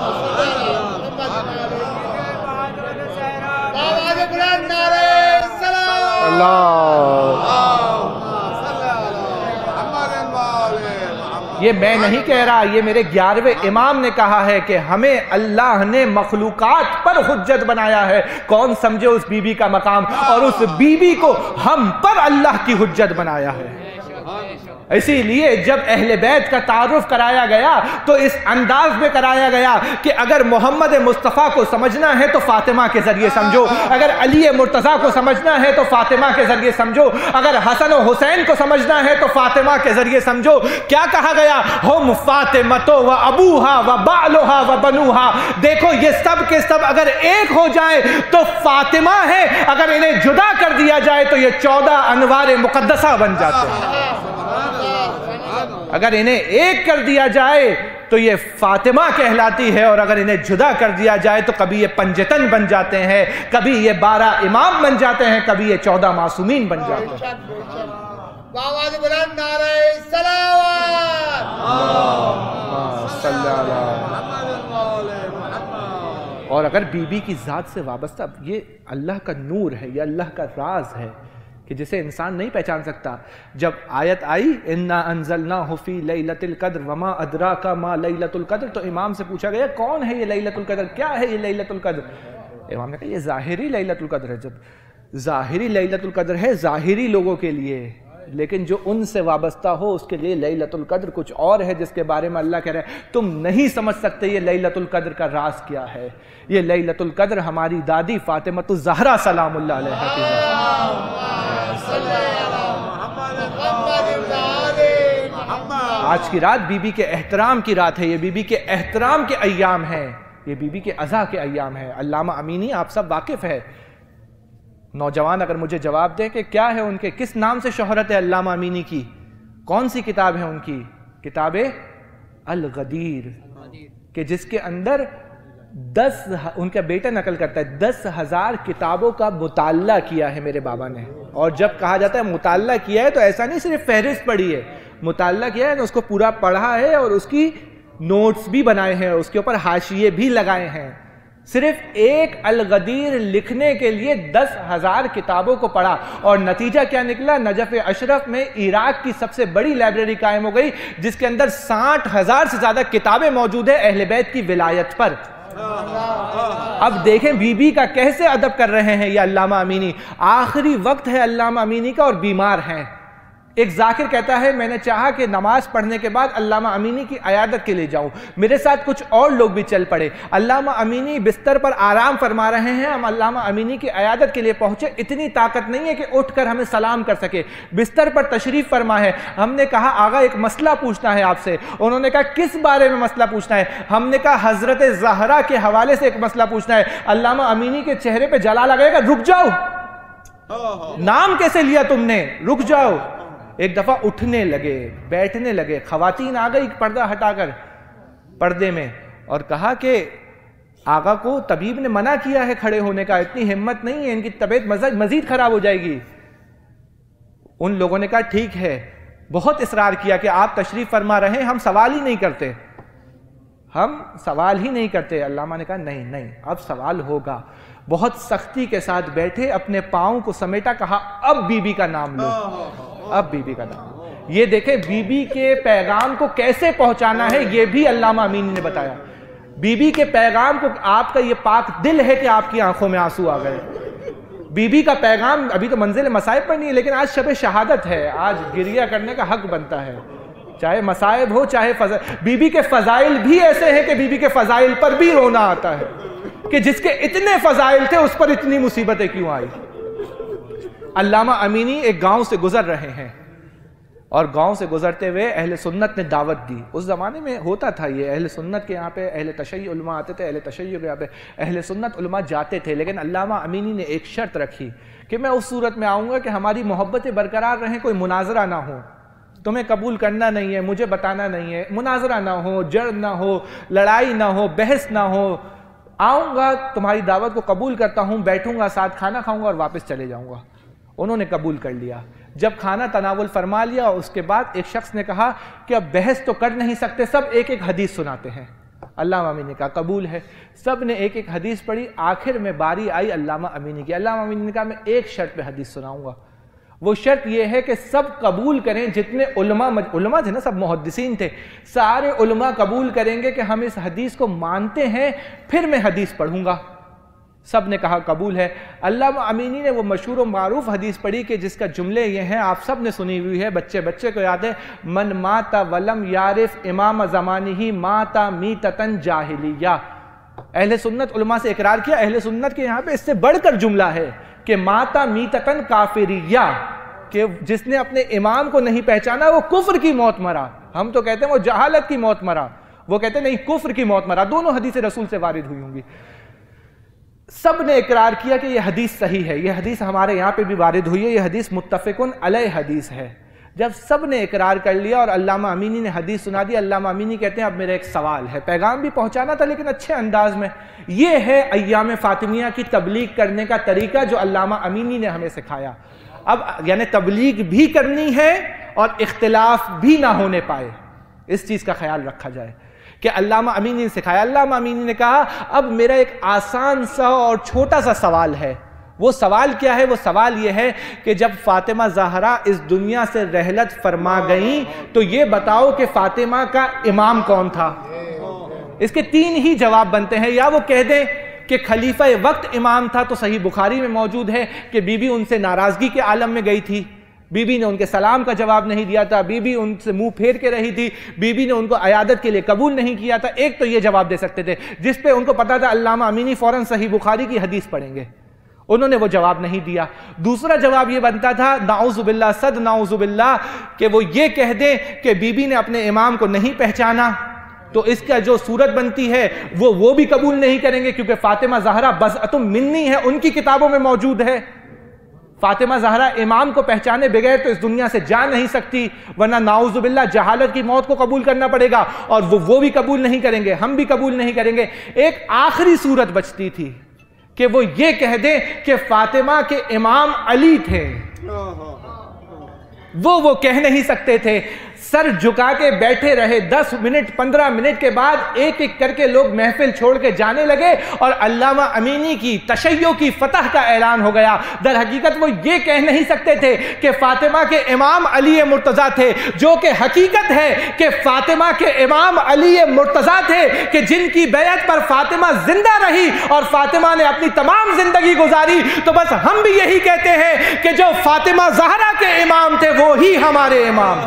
یہ میں نہیں کہہ رہا، یہ میرے گیارہویں امام نے کہا ہے کہ ہمیں اللہ نے مخلوقات پر حجت بنایا ہے. کون سمجھے اس بی بی کا مقام، اور اس بی بی کو ہم پر اللہ کی حجت بنایا ہے. اسی لیے جب اہل بیت کا تعارف کرایا گیا تو اس انداز میں کرایا گیا کہ اگر محمد مصطفیٰ کو سمجھنا ہے تو فاطمہ کے ذریعے سمجھو، اگر علی مرتضیٰ کو سمجھنا ہے تو فاطمہ کے ذریعے سمجھو، اگر حسن و حسین کو سمجھنا ہے تو فاطمہ کے ذریعے سمجھو. کیا کہا گیا؟ ہم فاطمہ و ابوہا و بالہا و بنوہا. دیکھو یہ سب کے سب اگر ایک ہو جائیں تو فاطمہ ہے، اگر انہیں جدا کر دیا جائے تو یہ چودہ انوار مقدسہ بن جاتے ہیں. اگر انہیں ایک کر دیا جائے تو یہ فاطمہ کہلاتی ہے، اور اگر انہیں جدا کر دیا جائے تو کبھی یہ پنجتن بن جاتے ہیں، کبھی یہ بارہ امام بن جاتے ہیں، کبھی یہ چودہ معصومین بن جاتے ہیں. آواز بلند نعرہ صلوات. اور اگر بی بی کی ذات سے وابستہ، یہ اللہ کا نور ہے، یہ اللہ کا راز ہے کہ جسے انسان نہیں پہچان سکتا. جب آیت آئی اِنَّا أَنزَلْنَاهُ فِي لَيْلَةِ الْقَدْرِ وَمَا أَدْرَاكَ مَا لَيْلَةُ الْقَدْرِ، تو امام سے پوچھا گیا کون ہے یہ لیلۃ القدر، کیا ہے یہ لیلۃ القدر؟ امام نے کہا یہ ظاہری لیلۃ القدر ہے. جب ظاہری لیلۃ القدر ہے ظاہری لوگوں کے لیے، لیکن جو ان سے وابستہ ہو اس کے لیے لیلۃ القدر کچھ اور ہے، جس کے بارے میں اللہ کہہ رہے ہیں تم نہیں سمجھ سکتے یہ لیلۃ القدر کا راز کیا ہے. یہ لیلۃ القدر ہماری دادی فاطمہ الزہرا سلام اللہ علیہا کی آج کی رات بی بی کے احترام کی رات ہے. یہ بی بی کے احترام کے ایام ہیں، یہ بی بی کے عزا کے ایام ہیں. علامہ امینی آپ سب واقف ہے. نوجوان اگر مجھے جواب دیں کہ کیا ہے ان کے، کس نام سے شہرت ہے علامہ امینی کی، کون سی کتاب ہے ان کی؟ کتاب الغدیر، کہ جس کے اندر دس، ان کا بیٹا نقل کرتا ہے، دس ہزار کتابوں کا مطالعہ کیا ہے میرے بابا نے. اور جب کہا جاتا ہے مطالعہ کیا ہے تو ایسا نہیں صرف فہرست پڑھی ہے، مطالعہ کیا ہے تو اس کو پورا پڑھا ہے اور اس کی نوٹس بھی بنائے ہیں، اس کے اوپر حاشیے بھی لگائے ہیں. صرف ایک الغدیر لکھنے کے لیے دس ہزار کتابوں کو پڑھا، اور نتیجہ کیا نکلا؟ نجف اشرف میں عراق کی سب سے بڑی لائبریری قائم ہو گئی، جس کے اندر ساٹھ ہزار سے زیادہ کتابیں موجود ہیں اہل بیت کی ولایت پر. اب دیکھیں بی بی کا کیسے ادب کر رہے ہیں یہ علامہ امینی. آخری وقت ہے علامہ امینی کا اور بیمار ہیں. ایک ذاکر کہتا ہے میں نے چاہا کہ نماز پڑھنے کے بعد علامہ امینی کی عیادت کے لیے جاؤں، میرے ساتھ کچھ اور لوگ بھی چل پڑے. علامہ امینی بستر پر آرام فرما رہے ہیں، ہم علامہ امینی کی عیادت کے لیے پہنچے. اتنی طاقت نہیں ہے کہ اٹھ کر ہمیں سلام کر سکے. بستر پر تشریف فرما ہے. ہم نے کہا آغا ایک مسئلہ پوچھنا ہے آپ سے. انہوں نے کہا کس بارے میں مسئلہ پوچھنا ہے؟ ہم نے کہا حضرت زہرا کے حوالے سے ایک مسئلہ پوچھنا ہے. علامہ امینی کے چہرے پہ جلال آ گیا کہ رک جاؤ، نام کیسے لیا تم نے، رک جاؤ. ایک دفعہ اٹھنے لگے، بیٹھنے لگے. خواتین آ گئی پردہ ہٹا کر پردے میں اور کہا کہ آقا کو طبیب نے منع کیا ہے کھڑے ہونے کا، اتنی ہمت نہیں ہے، ان کی طبیعت مزید خراب ہو جائے گی۔ ان لوگوں نے کہا ٹھیک ہے، بہت اصرار کیا کہ آپ تشریف فرما رہے ہیں، ہم سوال ہی نہیں کرتے، ہم سوال ہی نہیں کرتے۔ علامہ نے کہا نہیں نہیں اب سوال ہوگا۔ بہت سختی کے ساتھ بیٹھے، اپنے پاؤں کو سمیٹا، کہا اب بی بی کا نام لو، اب بی بی کا نام لو۔ یہ دیکھیں بی بی کے پیغام کو کیسے پہنچانا ہے، یہ بھی علامہ امینی نے بتایا۔ بی بی کے پیغام کو، آپ کا یہ پاک دل ہے کہ آپ کی آنکھوں میں آنسو آ گئے۔ بی بی کا پیغام، ابھی تو منزل مصائب پر نہیں ہے، لیکن آج شب شہادت ہے، آج گریہ کرنے کا حق بنتا ہے، چاہے مصائب ہو چاہے فضائل۔ بی بی کے فضائل بھی ایسے ہیں کہ بی بی کے فضائل پر بھی رونا آتا ہے کہ جس کے اتنے فضائل تھے اس پر اتنی مصیبتیں کیوں آئی۔ علامہ امینی ایک گاؤں سے گزر رہے ہیں، اور گاؤں سے گزرتے ہوئے اہل سنت نے دعوت دی۔ اس زمانے میں ہوتا تھا یہ، اہل سنت کے یہاں پہ اہل تشیع علماء آتے تھے، اہل تشیع کے یہاں پہ اہل سنت علماء جاتے تھے، لیکن علامہ امینی نے ایک شرط رکھی کہ میں اس صورت میں آؤں گا کہ ہماری محبتیں برقرار رہیں، کوئی مناظرہ نہ ہو، تمہیں قبول کرنا نہیں ہے، مجھے بتانا نہیں ہے، مناظرہ نہ ہو، جڑ نہ ہو، لڑائی نہ ہو، بحث نہ ہو، آؤں گا تمہاری دعوت کو قبول کرتا ہوں، بیٹھوں گا، ساتھ کھانا کھاؤں گا اور واپس چلے جاؤں گا۔ انہوں نے قبول کر لیا۔ جب کھانا تناول فرما لیا، اس کے بعد ایک شخص نے کہا کہ اب بحث تو کر نہیں سکتے، سب ایک ایک حدیث سناتے ہیں۔ علامہ امینی نے کہا قبول ہے، سب نے ایک ایک حدیث پڑھی۔ آخر میں باری آئی علامہ امینی کی۔ علامہ امینی نے کہا میں ایک شرط پہ حدیث سناؤں گا، وہ شرط یہ ہے کہ سب قبول کریں، جتنے علماء علماء تھے نا، سب محدثین تھے، سارے علماء قبول کریں گے کہ ہم اس حدیث کو مانتے ہیں، پھر میں حدیث پڑھوں گا۔ سب نے کہا قبول ہے۔ علامہ امینی نے وہ مشہور و معروف حدیث پڑھی کہ جس کا جملے یہ ہیں، آپ سب نے سنی ہوئی ہے، بچے بچے کو یاد ہے، من مات ولم یعرف امام زمانہ مات میتۃ جاہلیہ۔ اہل سنت علماء سے اقرار کیا، اہل سنت کے یہاں پہ اس سے بڑھ کر جملہ ہے کہ مات میتۃ کافریہ، کہ جس نے اپنے امام کو نہیں پہچانا وہ کفر کی موت مرا۔ ہم تو کہتے ہیں وہ جہالت کی موت مرا، وہ کہتے ہیں نہیں کفر کی موت مرا۔ دونوں حدیث رسول سے وارد ہوئی ہوں گی۔ سب نے اقرار کیا کہ یہ حدیث صحیح ہے، یہ حدیث ہمارے یہاں پہ بھی وارد ہوئی ہے، یہ حدیث متفقن علیہ حدیث ہے۔ جب سب نے اقرار کر لیا اور علامہ امینی نے حدیث سنا دی، علامہ امینی کہتے ہیں اب میرا ایک سوال ہے، پیغام بھی پہنچانا تھا لیکن اچھے انداز میں۔ یہ ہے ایام فاطمیہ کی تبلیغ کرنے کا طریقہ جو علامہ امینی نے ہمیں سکھایا۔ اب یعنی تبلیغ بھی کرنی ہے اور اختلاف بھی نہ ہونے پائے، اس چیز کا خیال رکھا جائے کہ علامہ امینی نے سکھایا۔ علامہ امینی نے کہا اب میرا ایک آسان سا اور چھوٹا سا سوال ہے۔ وہ سوال کیا ہے؟ وہ سوال یہ ہے کہ جب فاطمہ زہرا اس دنیا سے رحلت فرما گئیں تو یہ بتاؤ کہ فاطمہ کا امام کون تھا؟ اس کے تین ہی جواب بنتے ہیں، یا وہ کہہ دیں کہ خلیفہ وقت امام تھا، تو صحیح بخاری میں موجود ہے کہ بی بی ان سے ناراضگی کے عالم میں گئی تھی، بی بی نے ان کے سلام کا جواب نہیں دیا تھا، بی بی ان سے منہ پھیر کے رہی تھی، بی بی نے ان کو عیادت کے لیے قبول نہیں کیا تھا۔ ایک تو یہ جواب دے سکتے تھے جس پہ ان کو پتا تھا علامہ امینی فوراً صحیح بخاری کی حدیث پڑھیں گے، انہوں نے وہ جواب نہیں دیا۔ دوسرا جواب یہ بنتا تھا نعوذ باللہ صد نعوذ باللہ کہ وہ یہ کہہ دیں کہ بی بی نے اپنے امام کو نہیں پہچانا، تو اس کا جو صورت بنتی ہے وہ وہ بھی قبول نہیں کریں گے کیونکہ فاطمہ زہرا بضعۃ منی ہے، ان کی کتابوں میں موجود ہے۔ فاطمہ زہرا امام کو پہچانے بغیر تو اس دنیا سے جا نہیں سکتی، ورنہ نعوذ باللہ جہالت کی موت کو قبول کرنا پڑے گا، اور وہ وہ بھی قبول نہیں کریں گے، ہم بھی قبول نہیں کریں گے۔ ایک آخری صورت بچتی تھی کہ وہ یہ کہہ دیں کہ فاطمہ کے امام علی تھے، وہ وہ کہہ نہیں سکتے تھے۔ سر جھکا کے بیٹھے رہے، دس منٹ پندرہ منٹ کے بعد ایک ایک کر کے لوگ محفل چھوڑ کے جانے لگے اور علامہ امینی کی تشیع کی فتح کا اعلان ہو گیا۔ در حقیقت وہ یہ کہہ نہیں سکتے تھے کہ فاطمہ کے امام علی مرتضیٰ تھے، جو کہ حقیقت ہے کہ فاطمہ کے امام علی مرتضیٰ تھے کہ جن کی بیعت پر فاطمہ زندہ رہی اور فاطمہ نے اپنی تمام زندگی گزاری۔ تو بس ہم بھی یہی کہتے ہیں کہ جو فاطمہ زہرا کے امام تھے وہی ہمارے امام،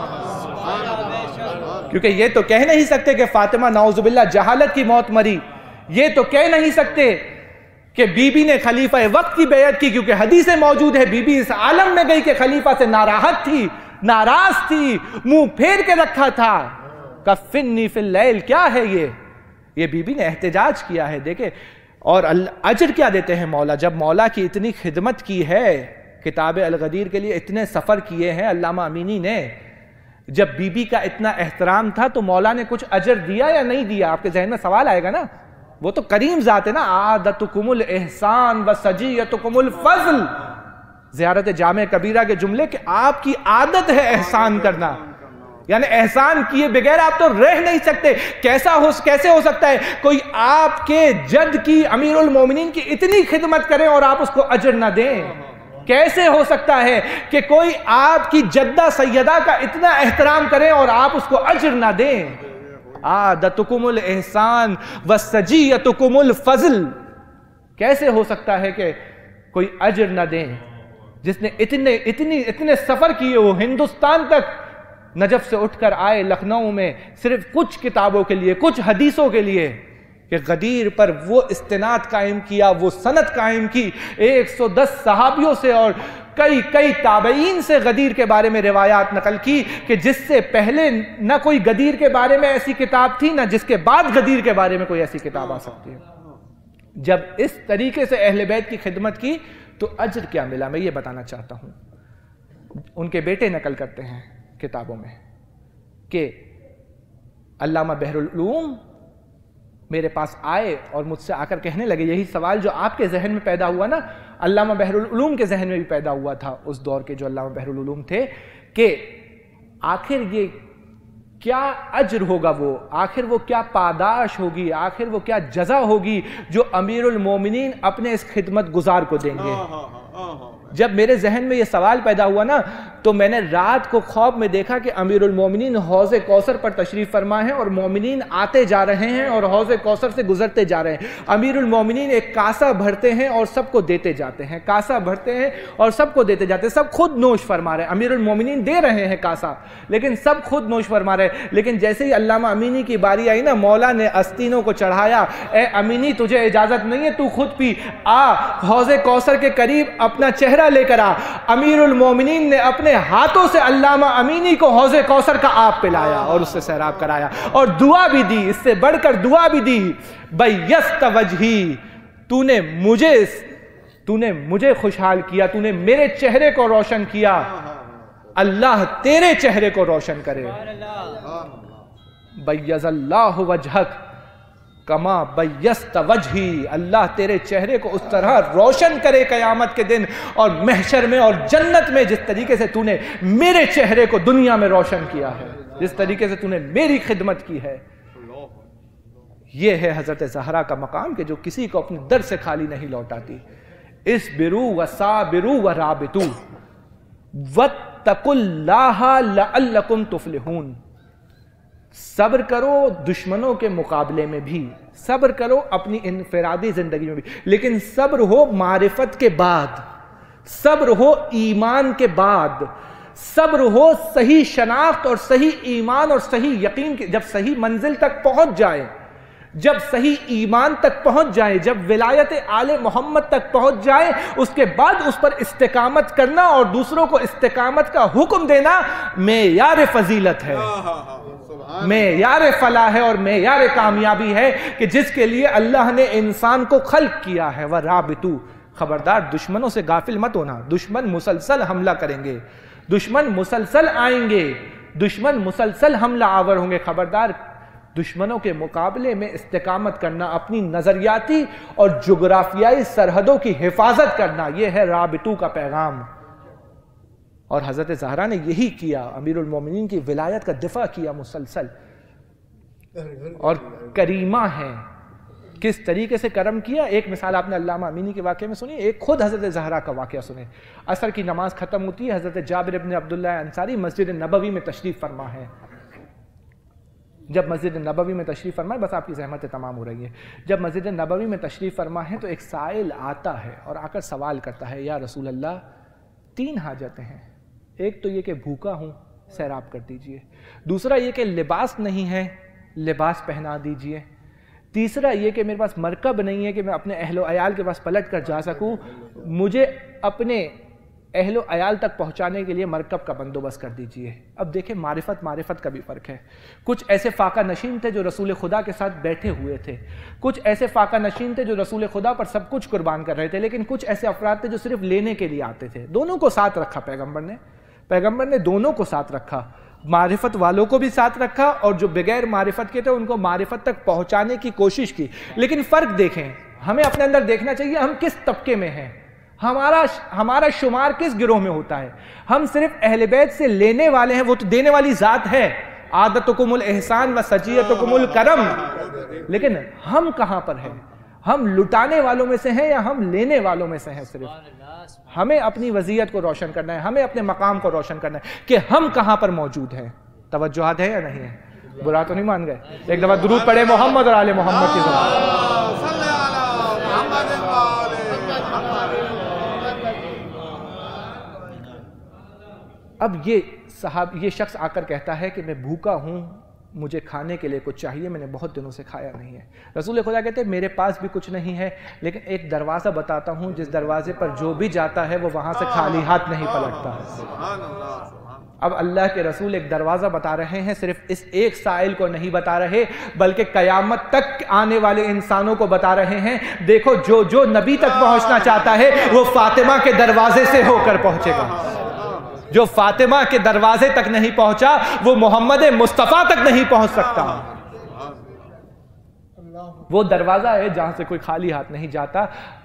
کیونکہ یہ تو کہہ نہیں سکتے کہ فاطمہ نعوذ باللہ جہالت کی موت مری، یہ تو کہہ نہیں سکتے کہ بی بی نے خلیفہ وقت کی بیعت کی، کیونکہ حدیثیں موجود ہے بی بی اس عالم میں گئی کہ خلیفہ سے ناراحت تھی، ناراض تھی، منہ پھیر کے رکھا تھا۔ کفنی فی اللیل، کیا ہے یہ یہ بی بی نے احتجاج کیا ہے۔ دیکھیں اور اجر کیا دیتے ہیں مولا، جب مولا کی اتنی خدمت کی ہے، کتاب الغدیر کے لیے اتنے سفر کیے ہیں علامہ امینی نے، جب بی بی کا اتنا احترام تھا تو مولا نے کچھ اجر دیا یا نہیں دیا؟ آپ کے ذہن میں سوال آئے گا نا، وہ تو کریم ذات ہے نا. عادتکم الاحسان و سجیتکم الفضل. زیارت جامع کبیرہ کے جملے کہ آپ کی عادت ہے احسان کرنا, یعنی احسان کیے بغیر آپ تو رہ نہیں سکتے. کیسا ہو کیسے ہو سکتا ہے کوئی آپ کے جد کی امیر المومنین کی اتنی خدمت کرے اور آپ اس کو اجر نہ دیں؟ کیسے ہو سکتا ہے کہ کوئی آپ کی جدہ سیدہ کا اتنا احترام کرے اور آپ اس کو اجر نہ دیں؟ عادتکم الاحسان وسجیتکم الفضل. کیسے ہو سکتا ہے کہ کوئی اجر نہ دیں جس نے اتنے اتنی اتنے سفر کیے ہو, ہندوستان تک نجف سے اٹھ کر آئے لکھنؤ میں صرف کچھ کتابوں کے لیے, کچھ حدیثوں کے لیے, کہ غدیر پر وہ استناد قائم کیا, وہ سند قائم کی, ایک سو دس صحابیوں سے اور کئی کئی تابعین سے غدیر کے بارے میں روایات نقل کی کہ جس سے پہلے نہ کوئی غدیر کے بارے میں ایسی کتاب تھی نہ جس کے بعد غدیر کے بارے میں کوئی ایسی کتاب آ سکتی ہے. جب اس طریقے سے اہل بیت کی خدمت کی تو اجر کیا ملا میں یہ بتانا چاہتا ہوں. ان کے بیٹے نقل کرتے ہیں کتابوں میں کہ علامہ بحر العلوم میرے پاس آئے اور مجھ سے آ کر کہنے لگے, یہی سوال جو آپ کے ذہن میں پیدا ہوا نا, علامہ بحر العلوم کے ذہن میں بھی پیدا ہوا تھا اس دور کے جو علامہ بحر العلوم تھے, کہ آخر یہ کیا اجر ہوگا, وہ آخر وہ کیا پاداش ہوگی, آخر وہ کیا جزا ہوگی جو امیر المومنین اپنے اس خدمت گزار کو دیں گے. جب میرے ذہن میں یہ سوال پیدا ہوا نا تو میں نے رات کو خواب میں دیکھا کہ امیر المومنین حوض کوثر پر تشریف فرما ہیں اور مومنین آتے جا رہے ہیں اور حوض کوثر سے گزرتے جا رہے ہیں. امیر المومنین ایک کاسہ بھرتے ہیں اور سب کو دیتے جاتے ہیں, کاسہ بھرتے ہیں اور سب کو دیتے جاتے ہیں, سب خود نوش فرما رہے ہیں. امیر المومنین دے رہے ہیں کاسہ لیکن سب خود نوش فرما رہے ہیں. لیکن جیسے ہی علامہ امینی کی باری آئی نا, مولا نے استینوں کو چڑھایا, اے امینی تجھے اجازت نہیں ہے, تو خود پی, آ حوض کوثر کے قریب اپنا چہرہ لے کر آ. امیر المومنین نے اپنے ہاتھوں سے علامہ امینی کو حوض کوثر کا آب پلایا اور اس سے سیراب کرایا اور دعا بھی دی, اس سے بڑھ کر دعا بھی دی, بیست وجہی, تو نے مجھے تو نے مجھے خوشحال کیا, تو نے میرے چہرے کو روشن کیا, اللہ تیرے چہرے کو روشن کرے. بیض اللہ وجہک کما بیست وجہی, اللہ تیرے چہرے کو اس طرح روشن کرے قیامت کے دن اور محشر میں اور جنت میں جس طریقے سے تو نے میرے چہرے کو دنیا میں روشن کیا ہے, جس طریقے سے تو نے میری خدمت کی ہے. یہ ہے حضرت زہرا کا مقام کہ جو کسی کو اپنے در سے خالی نہیں لوٹاتی. اسبروا وصابروا ورابطوا واتقوا اللہ لعلکم تفلحون. صبر کرو دشمنوں کے مقابلے میں بھی, صبر کرو اپنی انفرادی زندگی میں بھی, لیکن صبر ہو معرفت کے بعد, صبر ہو ایمان کے بعد, صبر ہو صحیح شناخت اور صحیح ایمان اور صحیح یقین کے, جب صحیح منزل تک پہنچ جائے, جب صحیح ایمان تک پہنچ جائے, جب ولایت آل محمد تک پہنچ جائے, اس کے بعد اس پر استقامت کرنا اور دوسروں کو استقامت کا حکم دینا معیار فضیلت ہے, معیار فلاح ہے اور معیار کامیابی ہے کہ جس کے لیے اللہ نے انسان کو خلق کیا ہے. وَرَابِطُوا, خبردار دشمنوں سے غافل مت ہونا, دشمن مسلسل حملہ کریں گے, دشمن مسلسل آئیں گے, دشمن مسلسل حملہ آور ہوں گے. خبردار دشمنوں کے مقابلے میں استقامت کرنا, اپنی نظریاتی اور جغرافیائی سرحدوں کی حفاظت کرنا, یہ ہے رابطو کا پیغام. اور حضرت زہرا نے یہی کیا, امیر المومنین کی ولایت کا دفاع کیا مسلسل. اور کریمہ ہیں, کس طریقے سے کرم کیا. ایک مثال آپ نے علامہ امینی کے واقعے میں سنی, ایک خود حضرت زہرا کا واقعہ سنیں. عصر کی نماز ختم ہوتی ہے, حضرت جابر ابن عبداللہ انصاری مسجد نبوی میں تشریف فرما ہے. جب مسجد نبوی میں تشریف فرما ہے, بس آپ کی زحمتیں تمام ہو رہی ہیں, جب مسجد نبوی میں تشریف فرما ہے تو ایک سائل آتا ہے اور آ کر سوال کرتا ہے, یا رسول اللہ تین حاجتیں ہیں, ایک تو یہ کہ بھوکا ہوں, سیراب کر دیجئے. دوسرا یہ کہ لباس نہیں ہے, لباس پہنا دیجئے. تیسرا یہ کہ میرے پاس مرکب نہیں ہے کہ میں اپنے اہل و عیال کے پاس پلٹ کر جا سکوں, مجھے اپنے اہل و عیال تک پہنچانے کے لیے مرکب کا بندوبست کر دیجئے. اب دیکھیں معرفت معرفت کا بھی فرق ہے. کچھ ایسے فاقہ نشین تھے جو رسول خدا کے ساتھ بیٹھے ہوئے تھے, کچھ ایسے فاقہ نشین تھے جو رسول خدا پر سب کچھ قربان کر رہے تھے, لیکن کچھ ایسے افراد تھے جو صرف لینے کے لیے آتے تھے. دونوں کو ساتھ رکھا پیغمبر نے, پیغمبر نے دونوں کو ساتھ رکھا. معرفت والوں کو بھی ساتھ رکھا اور جو بغیر معرفت کے تھے ان کو معرفت تک پہنچانے کی کوشش کی. لیکن فرق دیکھیں, ہمیں اپنے اندر دیکھنا چاہیے ہم کس طبقے میں ہیں, ہمارا ہمارا شمار کس گروہ میں ہوتا ہے. ہم صرف اہل بیت سے لینے والے ہیں, وہ تو دینے والی ذات ہے, عادتکم الاحسان و سجیتکم الکرم, لیکن ہم کہاں پر ہیں؟ ہم لٹانے والوں میں سے ہیں یا ہم لینے والوں میں سے ہیں؟ صرف ہمیں اپنی وضعیت کو روشن کرنا ہے, ہمیں اپنے مقام کو روشن کرنا ہے کہ ہم کہاں پر موجود ہیں. توجہات ہے یا نہیں ہے؟ برا تو نہیں مان گئے؟ ایک دفعہ درود پڑھے محمد اور آل محمد کی زبان. اب یہ صحاب یہ شخص آ کر کہتا ہے کہ میں بھوکا ہوں, مجھے کھانے کے لیے کچھ چاہیے, میں نے بہت دنوں سے کھایا نہیں ہے. رسول خدا کہتے ہیں میرے پاس بھی کچھ نہیں ہے, لیکن ایک دروازہ بتاتا ہوں جس دروازے پر جو بھی جاتا ہے وہ وہاں سے خالی ہاتھ نہیں پلٹتا. اب اللہ کے رسول ایک دروازہ بتا رہے ہیں, صرف اس ایک سائل کو نہیں بتا رہے بلکہ قیامت تک آنے والے انسانوں کو بتا رہے ہیں. دیکھو جو جو نبی تک پہنچنا چاہتا ہے وہ فاطمہ کے دروازے سے ہو کر پہنچے گا. جو فاطمہ کے دروازے تک نہیں پہنچا وہ محمد مصطفیٰ تک نہیں پہنچ سکتا. وہ دروازہ ہے جہاں سے کوئی خالی ہاتھ نہیں جاتا.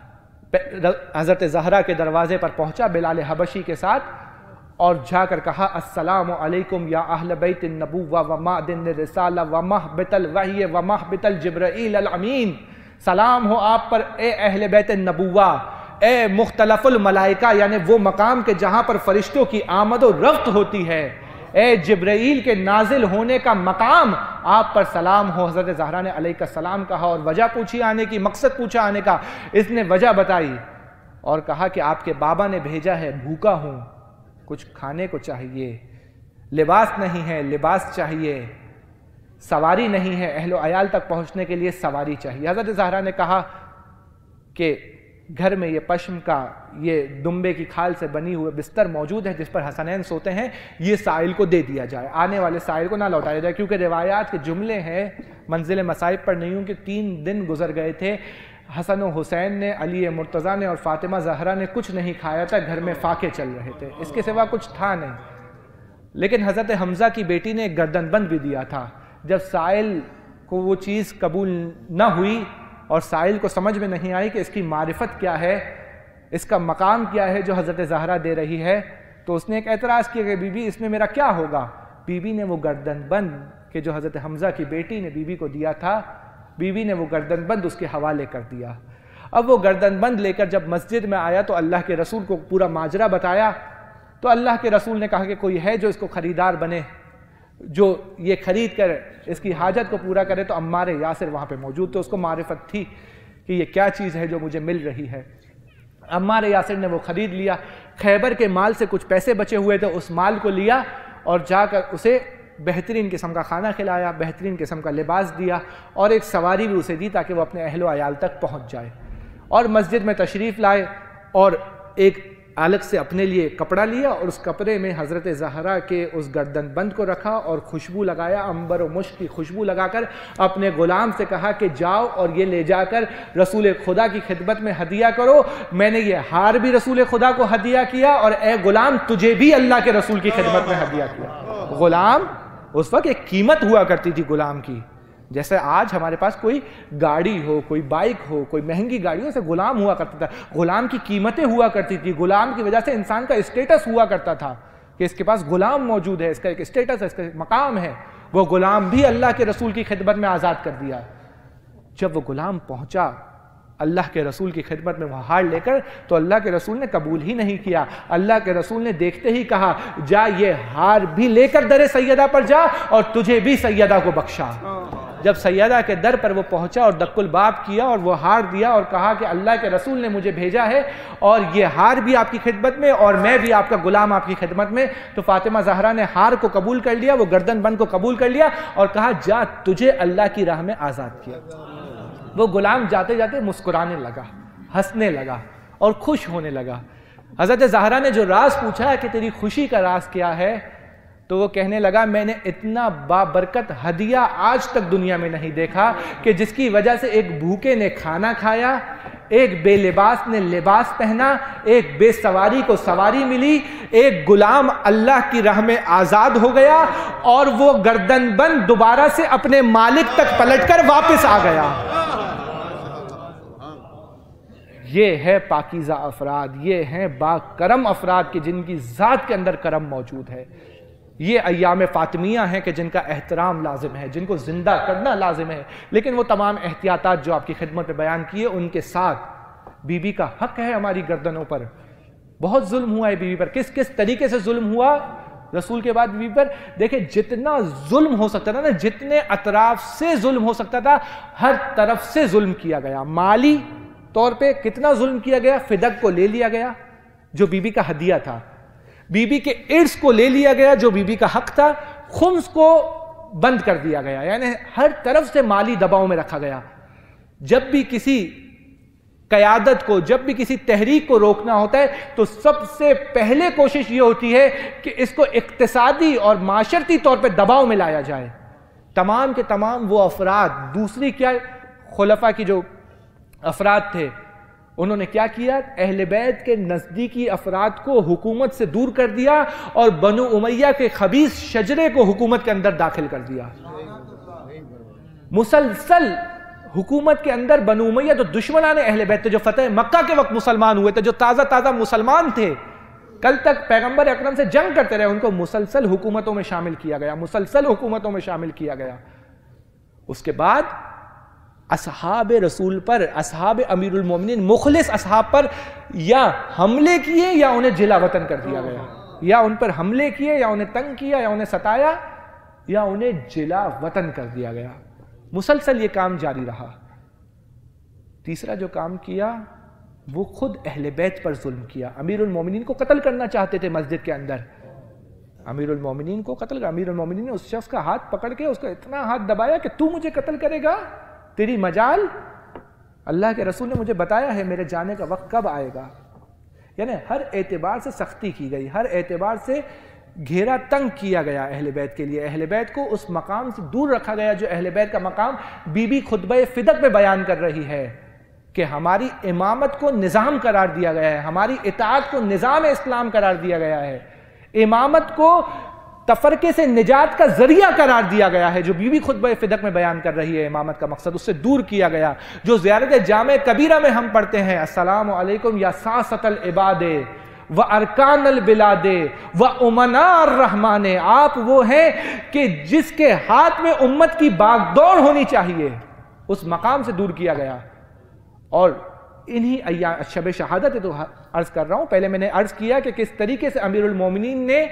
حضرت زہرا کے دروازے پر پہنچا بلال حبشی کے ساتھ اور جا کر کہا السلام علیکم یا اہل بیت النبوہ و معدن الرسالہ و محبت الوحی و محبت الجبرائیل الامین. سلام ہو آپ پر اے اہل بیت النبوہ, اے مختلف الملائکہ یعنی وہ مقام کے جہاں پر فرشتوں کی آمد و رفت ہوتی ہے, اے جبرائیل کے نازل ہونے کا مقام, آپ پر سلام ہو. حضرت زہرا نے علیہ السلام کہا اور وجہ پوچھی آنے کی, مقصد پوچھا آنے کا. اس نے وجہ بتائی اور کہا کہ آپ کے بابا نے بھیجا ہے, بھوکا ہوں, کچھ کھانے کو چاہیے, لباس نہیں ہے لباس چاہیے, سواری نہیں ہے, اہل و عیال تک پہنچنے کے لیے سواری چاہیے. حضرت زہرا نے کہا کہ گھر میں یہ پشم کا, یہ دمبے کی کھال سے بنی ہوئے بستر موجود ہے جس پر حسنین سوتے ہیں, یہ سائل کو دے دیا جائے, آنے والے سائل کو نہ لوٹایا جائے. کیونکہ روایات کے جملے ہیں, منزل مصائب پر نہیں ہوں کہ تین دن گزر گئے تھے, حسن و حسین نے, علی مرتضیٰ نے اور فاطمہ زہرا نے کچھ نہیں کھایا تھا, گھر میں فاقے چل رہے تھے, اس کے سوا کچھ تھا نہیں. لیکن حضرت حمزہ کی بیٹی نے ایک گردن بند بھی دیا تھا. جب سائل کو وہ چیز قبول نہ ہوئی اور سائل کو سمجھ میں نہیں آئی کہ اس کی معرفت کیا ہے, اس کا مقام کیا ہے جو حضرت زہرا دے رہی ہے, تو اس نے ایک اعتراض کیا کہ بی بی اس میں میرا کیا ہوگا. بی بی نے وہ گردن بند کہ جو حضرت حمزہ کی بیٹی نے بی بی کو دیا تھا, بی بی نے وہ گردن بند اس کے حوالے کر دیا. اب وہ گردن بند لے کر جب مسجد میں آیا تو اللہ کے رسول کو پورا ماجرا بتایا, تو اللہ کے رسول نے کہا کہ کوئی ہے جو اس کو خریدار بنے, جو یہ خرید کر اس کی حاجت کو پورا کرے. تو عمار یاسر وہاں پہ موجود تھے, اس کو معرفت تھی کہ یہ کیا چیز ہے جو مجھے مل رہی ہے. عمار یاسر نے وہ خرید لیا. خیبر کے مال سے کچھ پیسے بچے ہوئے تھے, اس مال کو لیا اور جا کر اسے بہترین قسم کا کھانا کھلایا, بہترین قسم کا لباس دیا اور ایک سواری بھی اسے دی تاکہ وہ اپنے اہل و عیال تک پہنچ جائے. اور مسجد میں تشریف لائے اور ایک الگ سے اپنے لیے کپڑا لیا اور اس کپڑے میں حضرت زہرا کے اس گردن بند کو رکھا اور خوشبو لگایا, عنبر و مشک کی خوشبو لگا کر اپنے غلام سے کہا کہ جاؤ اور یہ لے جا کر رسول خدا کی خدمت میں ہدیہ کرو. میں نے یہ ہار بھی رسول خدا کو ہدیہ کیا اور اے غلام تجھے بھی اللہ کے رسول کی خدمت میں ہدیہ کیا. غلام اس وقت ایک قیمت ہوا کرتی تھی غلام کی, جیسے آج ہمارے پاس کوئی گاڑی ہو, کوئی بائک ہو, کوئی مہنگی گاڑی ہو, سے غلام ہوا کرتا تھا. غلام کی قیمتیں ہوا کرتی تھی, غلام کی وجہ سے انسان کا اسٹیٹس ہوا کرتا تھا کہ اس کے پاس غلام موجود ہے, اس کا ایک اسٹیٹس ہے, اس کا ایک مقام ہے. وہ غلام بھی اللہ کے رسول کی خدمت میں آزاد کر دیا. جب وہ غلام پہنچا اللہ کے رسول کی خدمت میں وہ ہار لے کر, تو اللہ کے رسول نے قبول ہی نہیں کیا. اللہ کے رسول نے دیکھتے ہی کہا جا یہ ہار بھی لے کر در سیدہ پر جا اور تجھے بھی سیدہ کو بخشا. جب سیدہ کے در پر وہ پہنچا اور دق الباب کیا اور وہ ہار دیا اور کہا کہ اللہ کے رسول نے مجھے بھیجا ہے اور یہ ہار بھی آپ کی خدمت میں اور میں بھی آپ کا غلام آپ کی خدمت میں, تو فاطمہ زہرا نے ہار کو قبول کر لیا, وہ گردن بند کو قبول کر لیا اور کہا جا تجھے اللہ کی راہ میں آزاد کیا. وہ غلام جاتے جاتے مسکرانے لگا, ہنسنے لگا اور خوش ہونے لگا. حضرت زہرا نے جو راز پوچھا کہ تیری خوشی کا راز کیا ہے, تو وہ کہنے لگا میں نے اتنا بابرکت ہدیہ آج تک دنیا میں نہیں دیکھا کہ جس کی وجہ سے ایک بھوکے نے کھانا کھایا, ایک بے لباس نے لباس پہنا، ایک بے سواری کو سواری ملی، ایک غلام اللہ کی راہ میں آزاد ہو گیا اور وہ گردن بند دوبارہ سے اپنے مالک تک پلٹ کر واپس آ گیا۔ یہ ہے پاکیزہ افراد، یہ ہیں با کرم افراد کہ جن کی ذات کے اندر کرم موجود ہے۔ یہ ایام فاطمیہ ہیں کہ جن کا احترام لازم ہے، جن کو زندہ کرنا لازم ہے، لیکن وہ تمام احتیاطات جو آپ کی خدمت میں بیان کیے ان کے ساتھ بی بی کا حق ہے ہماری گردنوں پر۔ بہت ظلم ہوا ہے بی بی پر، کس کس طریقے سے ظلم ہوا رسول کے بعد بی بی پر؟ دیکھیں جتنا ظلم ہو سکتا تھا نا، جتنے اطراف سے ظلم ہو سکتا تھا ہر طرف سے ظلم کیا گیا۔ مالی طور پہ کتنا ظلم کیا گیا، فدق کو لے لیا گیا جو بی بی کا ہدیہ تھا، بی بی کے ارث کو لے لیا گیا جو بی بی کا حق تھا، خمس کو بند کر دیا گیا، یعنی ہر طرف سے مالی دباؤ میں رکھا گیا۔ جب بھی کسی قیادت کو، جب بھی کسی تحریک کو روکنا ہوتا ہے تو سب سے پہلے کوشش یہ ہوتی ہے کہ اس کو اقتصادی اور معاشرتی طور پہ دباؤ میں لایا جائے۔ تمام کے تمام وہ افراد، دوسری کیا خلفاء کی جو افراد تھے انہوں نے کیا کیا؟ اہل بیت کے نزدیکی افراد کو حکومت سے دور کر دیا اور بنو امیہ کے خبیث شجرے کو حکومت کے اندر داخل کر دیا۔ مسلسل حکومت کے اندر بنو امیہ جو دشمنان اہل بیت تھے، جو فتح مکہ کے وقت مسلمان ہوئے تھے، جو تازہ تازہ مسلمان تھے، کل تک پیغمبر اکرم سے جنگ کرتے رہے، ان کو مسلسل حکومتوں میں شامل کیا گیا، مسلسل حکومتوں میں شامل کیا گیا۔ اس کے بعد اصحاب رسول پر، اصحاب امیر المومنین، مخلص اصحاب پر یا حملے کیے یا انہیں جلا وطن کر دیا گیا، یا ان پر حملے کیے یا انہیں تنگ کیا یا انہیں ستایا یا انہیں جلا وطن کر دیا گیا۔ مسلسل یہ کام جاری رہا۔ تیسرا جو کام کیا وہ خود اہل بیت پر ظلم کیا۔ امیر المومنین کو قتل کرنا چاہتے تھے مسجد کے اندر، امیر المومنین کو قتل کر، امیر المومنین نے اس شخص کا ہاتھ پکڑ کے اس کا اتنا ہاتھ دبایا کہ تو مجھے قتل کرے گا، تیری مجال، اللہ کے رسول نے مجھے بتایا ہے میرے جانے کا وقت کب آئے گا۔ یعنی ہر اعتبار سے سختی کی گئی، ہر اعتبار سے گھیرا تنگ کیا گیا اہل بیت کے لیے، اہل بیت کو اس مقام سے دور رکھا گیا جو اہل بیت کا مقام بی بی خطبہ فدق میں بیان کر رہی ہے کہ ہماری امامت کو نظام قرار دیا گیا ہے، ہماری اطاعت کو نظام اسلام قرار دیا گیا ہے، امامت کو تفرقے سے نجات کا ذریعہ قرار دیا گیا ہے، جو بی بی خطبہ فدق میں بیان کر رہی ہے امامت کا مقصد، اس سے دور کیا گیا۔ جو زیارت جامع کبیرہ میں ہم پڑھتے ہیں السلام علیکم یا ساست العباد و ارکان البلاد و امناء الرحمن، آپ وہ ہیں کہ جس کے ہاتھ میں امت کی باغ دوڑ ہونی چاہیے، اس مقام سے دور کیا گیا۔ اور انہی ایام شب شہادت ہے تو عرض کر رہا ہوں، پہلے میں نے عرض کیا کہ کس طریقے سے امیر المومنین نے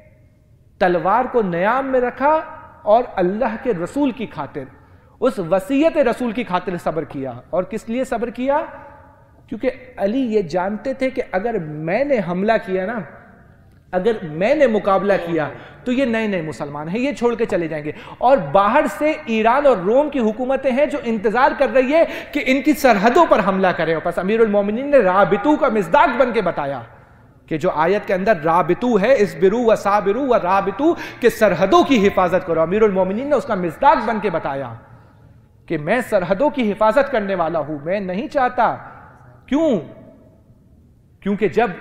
تلوار کو نیام میں رکھا اور اللہ کے رسول کی خاطر، اس وصیت رسول کی خاطر صبر کیا۔ اور کس لیے صبر کیا؟ کیونکہ علی یہ جانتے تھے کہ اگر میں نے حملہ کیا نا، اگر میں نے مقابلہ کیا تو یہ نئے نئے مسلمان ہیں، یہ چھوڑ کے چلے جائیں گے، اور باہر سے ایران اور روم کی حکومتیں ہیں جو انتظار کر رہی ہے کہ ان کی سرحدوں پر حملہ کریں۔ اور پس امیر المومنین نے رابطو کا مصداق بن کے بتایا کہ جو آیت کے اندر رابطو ہے، اسبرو و صابرو و رابطو، کہ سرحدوں کی حفاظت کرو، امیر المومنین نے اس کا مصداق بن کے بتایا کہ میں سرحدوں کی حفاظت کرنے والا ہوں، میں نہیں چاہتا۔ کیوں؟ کیونکہ جب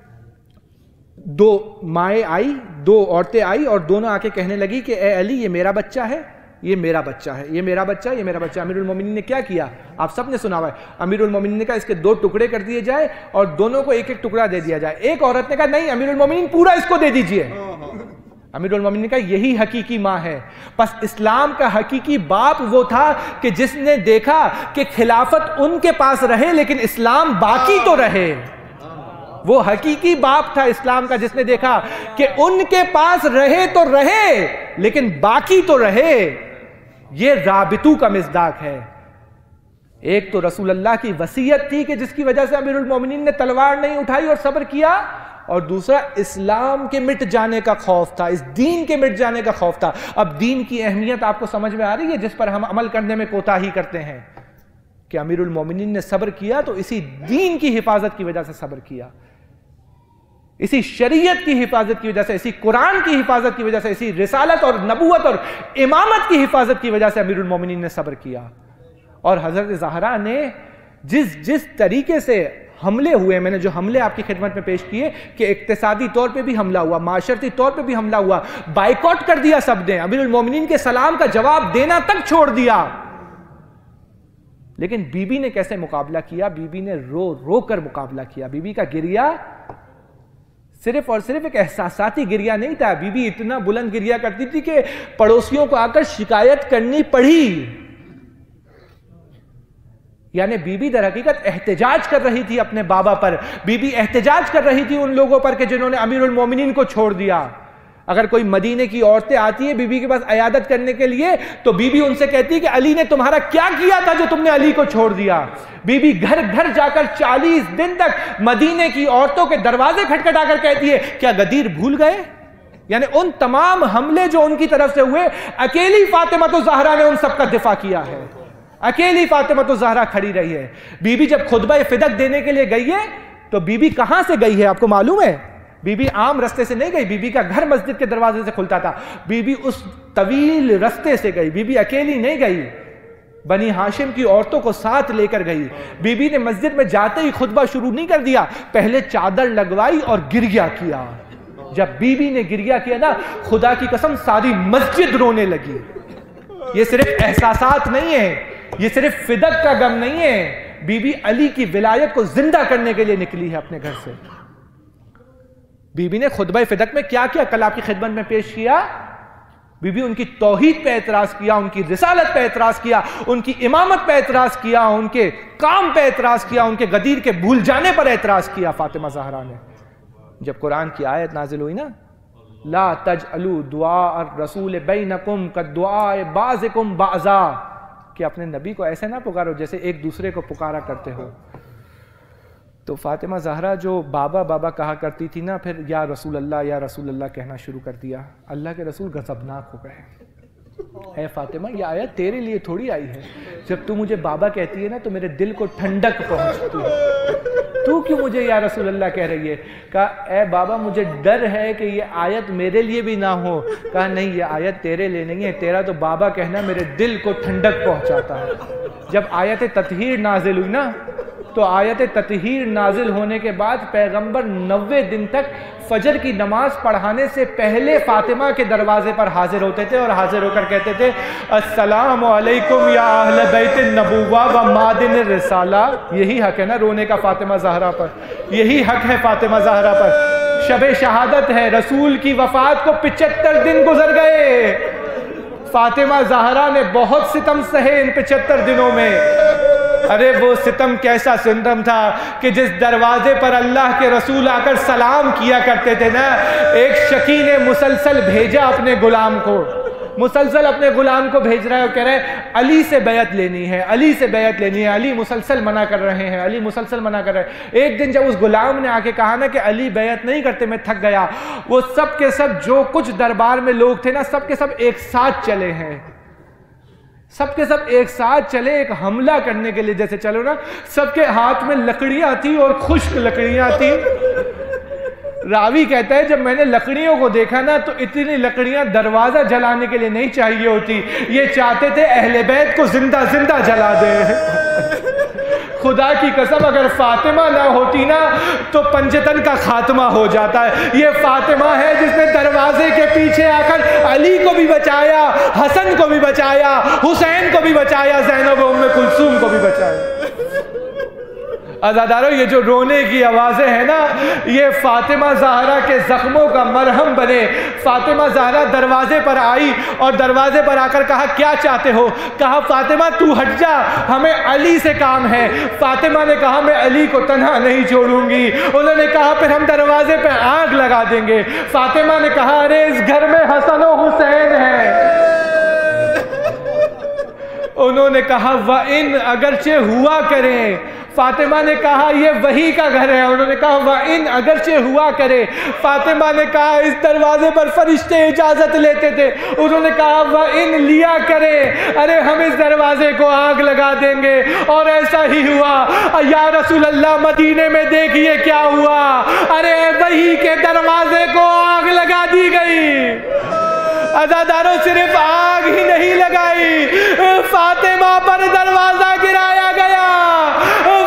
دو مائیں آئی، دو عورتیں آئی اور دونوں آ کے کہنے لگی کہ اے علی یہ میرا بچہ ہے، یہ میرا بچہ ہے، یہ میرا بچہ ہے، یہ میرا بچہ ہے، امیر المومنین نے کیا کیا؟ آپ سب نے سنا ہوا ہے، امیر المومنین نے کہا اس کے دو ٹکڑے کر دیے جائے اور دونوں کو ایک ایک ٹکڑا دے دیا جائے۔ ایک عورت نے کہا نہیں امیر المومنین پورا اس کو دے دیجئے۔ امیر المومنین نے کہا یہی حقیقی ماں ہے۔ پس اسلام کا حقیقی باپ وہ تھا کہ جس نے دیکھا کہ خلافت ان کے پاس رہے لیکن اسلام باقی تو رہے۔ وہ حقیقی باپ تھا اسلام کا جس نے دیکھا کہ ان کے پاس رہے تو رہے لیکن باقی تو رہے۔ یہ رابطو کا مصداق ہے۔ ایک تو رسول اللہ کی وصیت تھی کہ جس کی وجہ سے امیر المومنین نے تلوار نہیں اٹھائی اور صبر کیا، اور دوسرا اسلام کے مٹ جانے کا خوف تھا، اس دین کے مٹ جانے کا خوف تھا۔ اب دین کی اہمیت آپ کو سمجھ میں آ رہی ہے جس پر ہم عمل کرنے میں کوتاہی کرتے ہیں، کہ امیر المومنین نے صبر کیا تو اسی دین کی حفاظت کی وجہ سے صبر کیا، اسی شریعت کی حفاظت کی وجہ سے، اسی قرآن کی حفاظت کی وجہ سے، اسی رسالت اور نبوت اور امامت کی حفاظت کی وجہ سے امیر المومنین نے صبر کیا۔ اور حضرت زہرا نے جس جس طریقے سے حملے ہوئے، میں نے جو حملے آپ کی خدمت میں پیش کیے کہ اقتصادی طور پہ بھی حملہ ہوا، معاشرتی طور پہ بھی حملہ ہوا، بائیکاٹ کر دیا سب نے، امیر المومنین کے سلام کا جواب دینا تک چھوڑ دیا، لیکن بی بی نے کیسے مقابلہ کیا؟ بی بی نے رو رو کر مقابلہ کیا۔ بی بی کا گریہ صرف اور صرف ایک احساساتی گریہ نہیں تھا، بی بی اتنا بلند گریہ کرتی تھی کہ پڑوسیوں کو آ کر شکایت کرنی پڑی، یعنی بی بی در حقیقت احتجاج کر رہی تھی اپنے بابا پر، بی بی احتجاج کر رہی تھی ان لوگوں پر کہ جنہوں نے امیر المومنین کو چھوڑ دیا۔ اگر کوئی مدینے کی عورتیں آتی ہیں بی بی کے پاس عیادت کرنے کے لیے تو بی بی ان سے کہتی ہے کہ علی نے تمہارا کیا کیا تھا جو تم نے علی کو چھوڑ دیا؟ بی بی گھر گھر جا کر چالیس دن تک مدینے کی عورتوں کے دروازے کھٹکھٹا کر کہتی ہے کیا غدیر بھول گئے؟ یعنی ان تمام حملے جو ان کی طرف سے ہوئے، اکیلی فاطمہ الزہرا نے ان سب کا دفاع کیا ہے، اکیلی فاطمہ الزہرا کھڑی رہی ہے۔ بی بی جب خطبہ فدق دینے کے لیے گئی ہے تو بی بی کہاں سے گئی ہے آپ کو معلوم ہے؟ بی بی عام رستے سے نہیں گئی، بی بی کا گھر مسجد کے دروازے سے کھلتا تھا، بی بی اس طویل رستے سے گئی، بی بی اکیلی نہیں گئی، بنی ہاشم کی عورتوں کو ساتھ لے کر گئی۔ بی بی نے مسجد میں جاتے ہی خطبہ شروع نہیں کر دیا، پہلے چادر لگوائی اور گریہ کیا۔ جب بی بی نے گریہ کیا نا، خدا کی قسم ساری مسجد رونے لگی۔ یہ صرف احساسات نہیں ہے، یہ صرف فدق کا غم نہیں ہے، بی بی علی کی ولایت کو زندہ کرنے کے لیے نکلی ہے اپنے گھر سے۔ بی بی نے خطبہ فدق میں کیا کیا کل آپ کی خدمت میں پیش کیا؟ بی بی ان کی توحید پہ اعتراض کیا، ان کی رسالت پہ اعتراض کیا، ان کی امامت پہ اعتراض کیا، ان کے کام پہ اعتراض کیا، ان کے غدیر کے بھول جانے پر اعتراض کیا فاطمہ زہرا نے۔ جب قرآن کی آیت نازل ہوئی نا، لا تجعلوا دعاء الرسول بینکم کدعاء بعضکم بعضا، کہ اپنے نبی کو ایسے نہ پکارو جیسے ایک دوسرے کو پکارا کرتے ہو۔ تو فاطمہ زہرا جو بابا بابا کہا کرتی تھی نا، پھر یا رسول اللہ یا رسول اللہ کہنا شروع کر دیا۔ اللہ کے رسول غضبناک ہو گئے، اے فاطمہ یہ آیت تیرے لیے تھوڑی آئی ہے، جب تو مجھے بابا کہتی ہے نا تو میرے دل کو ٹھنڈک پہنچتی ہے، تو کیوں مجھے یا رسول اللہ کہہ رہی ہے؟ کہا اے بابا مجھے ڈر ہے کہ یہ آیت میرے لیے بھی نہ ہو۔ کہا نہیں یہ آیت تیرے لیے نہیں ہے، تیرا تو بابا کہنا میرے دل کو ٹھنڈک پہنچاتا ہے۔ جب آیت تطہیر نازل ہوئی نا تو آیت تطہیر نازل ہونے کے بعد پیغمبر نوے دن تک فجر کی نماز پڑھانے سے پہلے فاطمہ کے دروازے پر حاضر ہوتے تھے اور حاضر ہو کر کہتے تھے السلام علیکم یا اہل بیت النبوہ و مادن الرسالہ۔ یہی حق ہے نا رونے کا فاطمہ زہرا پر، یہی حق ہے فاطمہ زہرا پر۔ شب شہادت ہے، رسول کی وفات کو پچہتر دن گزر گئے، فاطمہ زہرا نے بہت ستم سہے ان پچہتر دنوں میں۔ ارے وہ ستم کیسا ستم تھا کہ جس دروازے پر اللہ کے رسول آ کر سلام کیا کرتے تھے نا، ایک شکی نے مسلسل بھیجا اپنے غلام کو، مسلسل اپنے غلام کو بھیج رہا ہے اور کہہ رہے ہیں علی سے بیعت لینی ہے، علی سے بیعت لینی ہے، علی مسلسل منع کر رہے ہیں، علی مسلسل منع کر رہے ہیں۔ ایک دن جب اس غلام نے آ کے کہا نا کہ علی بیعت نہیں کرتے، میں تھک گیا، وہ سب کے سب جو کچھ دربار میں لوگ تھے نا سب کے سب ایک ساتھ چلے ہیں، سب کے سب ایک ساتھ چلے ایک حملہ کرنے کے لیے، جیسے چلو نا سب کے ہاتھ میں لکڑیاں تھی اور خشک لکڑیاں تھی۔ راوی کہتا ہے جب میں نے لکڑیوں کو دیکھا نا تو اتنی لکڑیاں دروازہ جلانے کے لیے نہیں چاہیے ہوتی، یہ چاہتے تھے اہل بیت کو زندہ زندہ جلا دے۔ خدا کی قسم اگر فاطمہ نہ ہوتی نا تو پنجتن کا خاتمہ ہو جاتا ہے۔ یہ فاطمہ ہے جس نے دروازے کے پیچھے آ کر علی کو بھی بچایا، حسن کو بھی بچایا، حسین کو بھی بچایا، زینب و ام کلثوم کو بھی بچایا۔ عزادارو یہ جو رونے کی آوازیں ہیں نا یہ فاطمہ زہرا کے زخموں کا مرہم بنے۔ فاطمہ زہرا دروازے پر آئی اور دروازے پر آ کر کہا کیا چاہتے ہو؟ کہا فاطمہ تو ہٹ جا، ہمیں علی سے کام ہے۔ فاطمہ نے کہا میں علی کو تنہا نہیں چھوڑوں گی۔ انہوں نے کہا پھر ہم دروازے پہ آگ لگا دیں گے۔ فاطمہ نے کہا ارے اس گھر میں حسن و حسین ہیں۔ انہوں نے کہا وَإِنْ اگرچہ ہوا کریں۔ فاطمہ نے کہا یہ وہی کا گھر ہے۔ انہوں نے کہا وَإِنْ اگرچہ ہوا کرے۔ فاطمہ نے کہا اس دروازے پر فرشتے اجازت لیتے تھے۔ انہوں نے کہا وَإِنْ لیا کرے، ارے ہم اس دروازے کو آگ لگا دیں گے۔ اور ایسا ہی ہوا۔ یا رسول اللہ مدینے میں دیکھیے کیا ہوا، ارے وہی کے دروازے کو آگ لگا دی گئی۔ عزاداروں صرف آگ ہی نہیں لگائی، فاطمہ پر دروازہ گرایا گیا،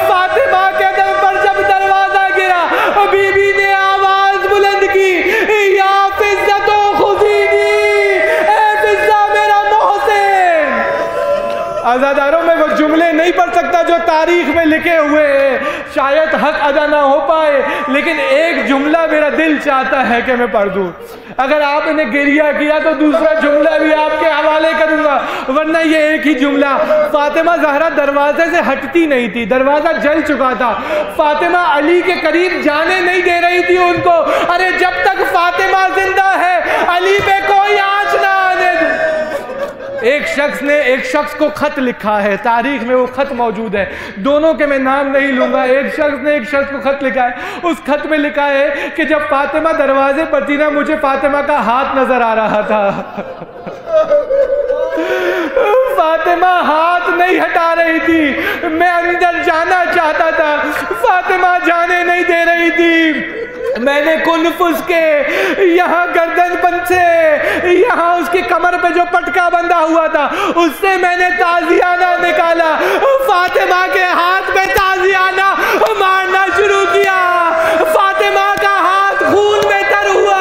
عزاداروں میں وہ جملے نہیں پڑھ سکتا جو تاریخ میں لکھے ہوئے ہیں، شاید حق ادا نہ ہو پائے، لیکن ایک جملہ میرا دل چاہتا ہے کہ میں پڑھ دوں۔ اگر آپ نے گریہ کیا تو دوسرا جملہ بھی آپ کے حوالے کروں گا، ورنہ یہ ایک ہی جملہ۔ فاطمہ زہرا دروازے سے ہٹتی نہیں تھی، دروازہ جل چکا تھا، فاطمہ علی کے قریب جانے نہیں دے رہی تھی ان کو۔ ارے جب تک فاطمہ زندہ ہے علی پہ کوئی آنچ نہ آنے دے۔ ایک شخص نے ایک شخص کو خط لکھا ہے، تاریخ میں وہ خط موجود ہے، دونوں کے میں نام نہیں لوں گا۔ ایک شخص نے ایک شخص کو خط لکھا ہے، اس خط میں لکھا ہے کہ جب فاطمہ دروازے پر تھی نا، مجھے فاطمہ کا ہاتھ نظر آ رہا تھا۔ فاطمہ ہاتھ نہیں ہٹا رہی تھی، میں اندر جانا چاہتا تھا، فاطمہ جانے نہیں دے رہی تھی۔ میں نے کنفس کے یہاں گردن بند سے، یہاں اس کی کمر پہ جو پٹکا بندھا ہوا تھا، اس سے میں نے تازیانہ نکالا، فاطمہ کے ہاتھ میں تازیانہ مارنا شروع کیا، فاطمہ کا ہاتھ خون میں تر ہوا۔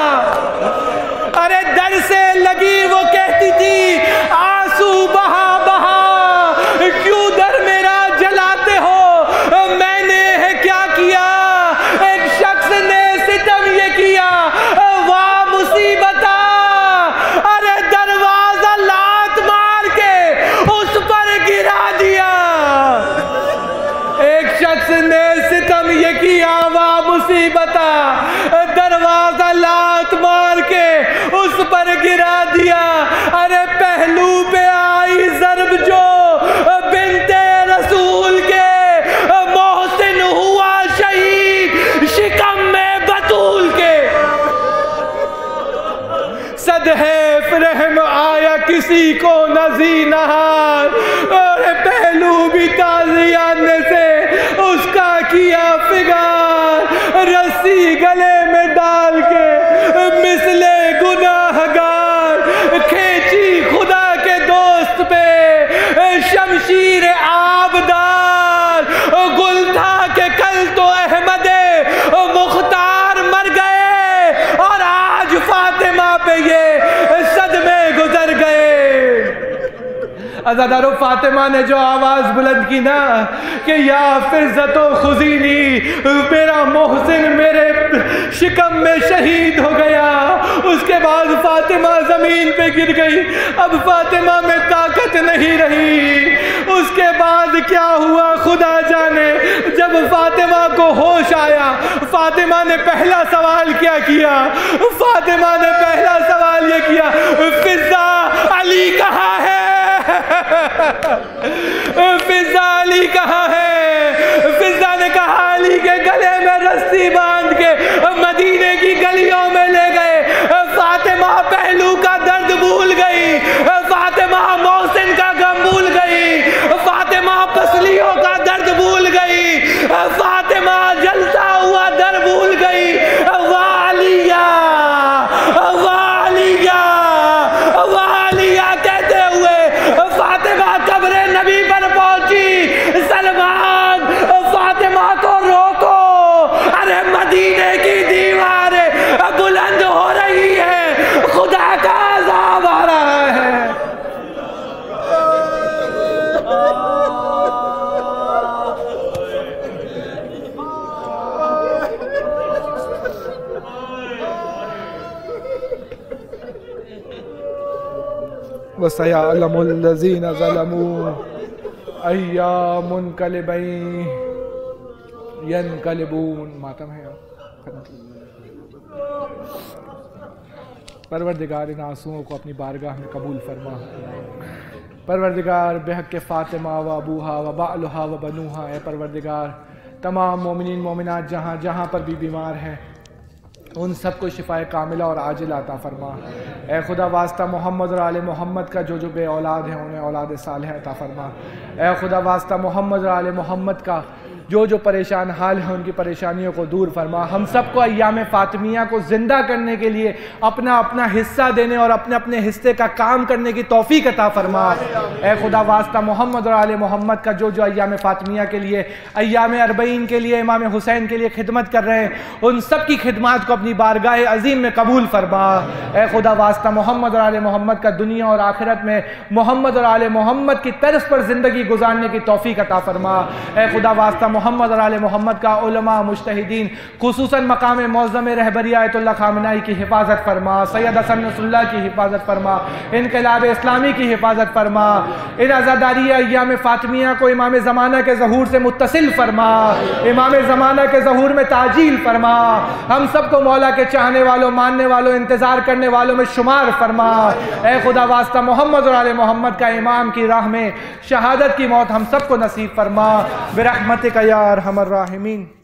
ارے در سے لگی وہ کہتی تھی، آنسو بہا بہا کیوں در میرا جلاتے ہو، میں نے کیا کیا؟ ایک شخص نے ستم یہ کیا، واہ مصیبتہ، ارے دروازہ لات مار کے اس پر گرا دیا۔ ایک شخص نے ستم یہ کیا، واہ مصیبتہ، دروازہ لات مار کے اس پر گرا دیا۔ ارے پہلو پہ آئی ضرب جو بنت رسول کے، محسن ہوا شہید شکم میں بطول کے۔ صدحیف رحم آیا کسی کو نزی نہار، اور پہلو بھی تازیانے سے اس کا کیا فگار، رسی گلے میں ڈال کے مثل گناہگار، کھینچی خدا کے دوست پہ شمشیر آبدار، گل تھا کہ کل تو احمد مختار مر گئے، اور آج فاطمہ پہ یہ صدمے گزر گئے۔ عزادارو، فاطمہ نے جو آواز بلند کی نا کہ یا فزت و خزینی، میرا محسن میرے شکم میں شہید ہو گیا، اس کے بعد فاطمہ زمین پہ گر گئی، اب فاطمہ میں طاقت نہیں رہی۔ اس کے بعد کیا ہوا خدا جانے۔ جب فاطمہ کو ہوش آیا، فاطمہ نے پہلا سوال کیا کیا؟ فاطمہ نے پہلا سوال یہ کیا، فضا علی کہاں ہے؟ فضا علی کہاں ہے؟ فضا نے کہا علی کے گلے میں رسی باندھ کے مدینے کی گلیوں میں لے گئے۔ فاطمہ پہلو کا درد بھول گئی، فاطمہ محسن کا غم بھول گئی، فاطمہ پسلیوں کا درد بھول گئی، فاطمہ جلتا ہوا در بھول گئی۔ والیہ والیہ والیہ کہتے ہوئے فاطمہ قبر نبی پر پہنچی۔ سلمان، فاطمہ کو روکو، ارے مدینے کی دیواریں بلند ہو رہی ہے، خدا کا عذاب آ رہا ہے۔ وَسَيَعْلَمُ الَّذِينَ ظَلَمُوا أَيَّ مُنْقَلِبٍ يَنْقَلِبُونَ۔ ماتم ہے پروردگار، ان آنسوؤں کو اپنی بارگاہ میں قبول فرما۔ پروردگار، بحق فاطمہ و ابوہا و بعلہا و بنوہا، اے پروردگار تمام مومنین مومنات جہاں جہاں پر بھی بیمار ہیں ان سب کو شفائے کاملہ اور عاجل عطا فرما۔ اے خدا واسطہ محمد اور آل محمد کا جو جو بے اولاد ہیں انہیں اولاد صالح عطا فرما۔ اے خدا واسطہ محمد اور آل محمد کا جو جو پریشان حال ہیں ان کی پریشانیوں کو دور فرما. ہم سب کو ایام فاطمیہ کو زندہ کرنے کے لیے اپنا اپنا حصہ دینے اور اپنے اپنے حصے کا کام کرنے کی توفیق عطا فرما. اے خدا واسطہ محمد اور آل محمد کا جو جو ایام فاطمیہ کے لیے، ایام اربعین کے لیے، امام حسین کے لیے خدمت کر رہے ہیں، ان سب کی خدمات کو اپنی بارگاہ عظیم میں قبول فرما. اے خدا واسطہ محمد اور آل محمد کا دنیا اور آخرت میں محمد اور آل محمد کی طرز پر زندگی گزارنے کی توفیق عطا فرما. اے خدا واسطہ محمد اور آل محمد کا علماء مجتہدین خصوصاً مقام معظم رہبری آیت اللہ خامنائی کی حفاظت فرما، سید حسن نصر اللہ کی حفاظت فرما، انقلاب اسلامی کی حفاظت فرما. ان عزاداری ایام فاطمیہ کو امام زمانہ کے ظہور سے متصل فرما، امام زمانہ کے ظہور میں تعجیل فرما. ہم سب کو مولا کے چاہنے والوں، ماننے والوں، انتظار کرنے والوں میں شمار فرما. اے خدا واسطہ محمد اور آل محمد کا امام کی راہ میں شہادت کی موت ہم سب کو نصیب فرما برحمتک یا ارحم الراحمین.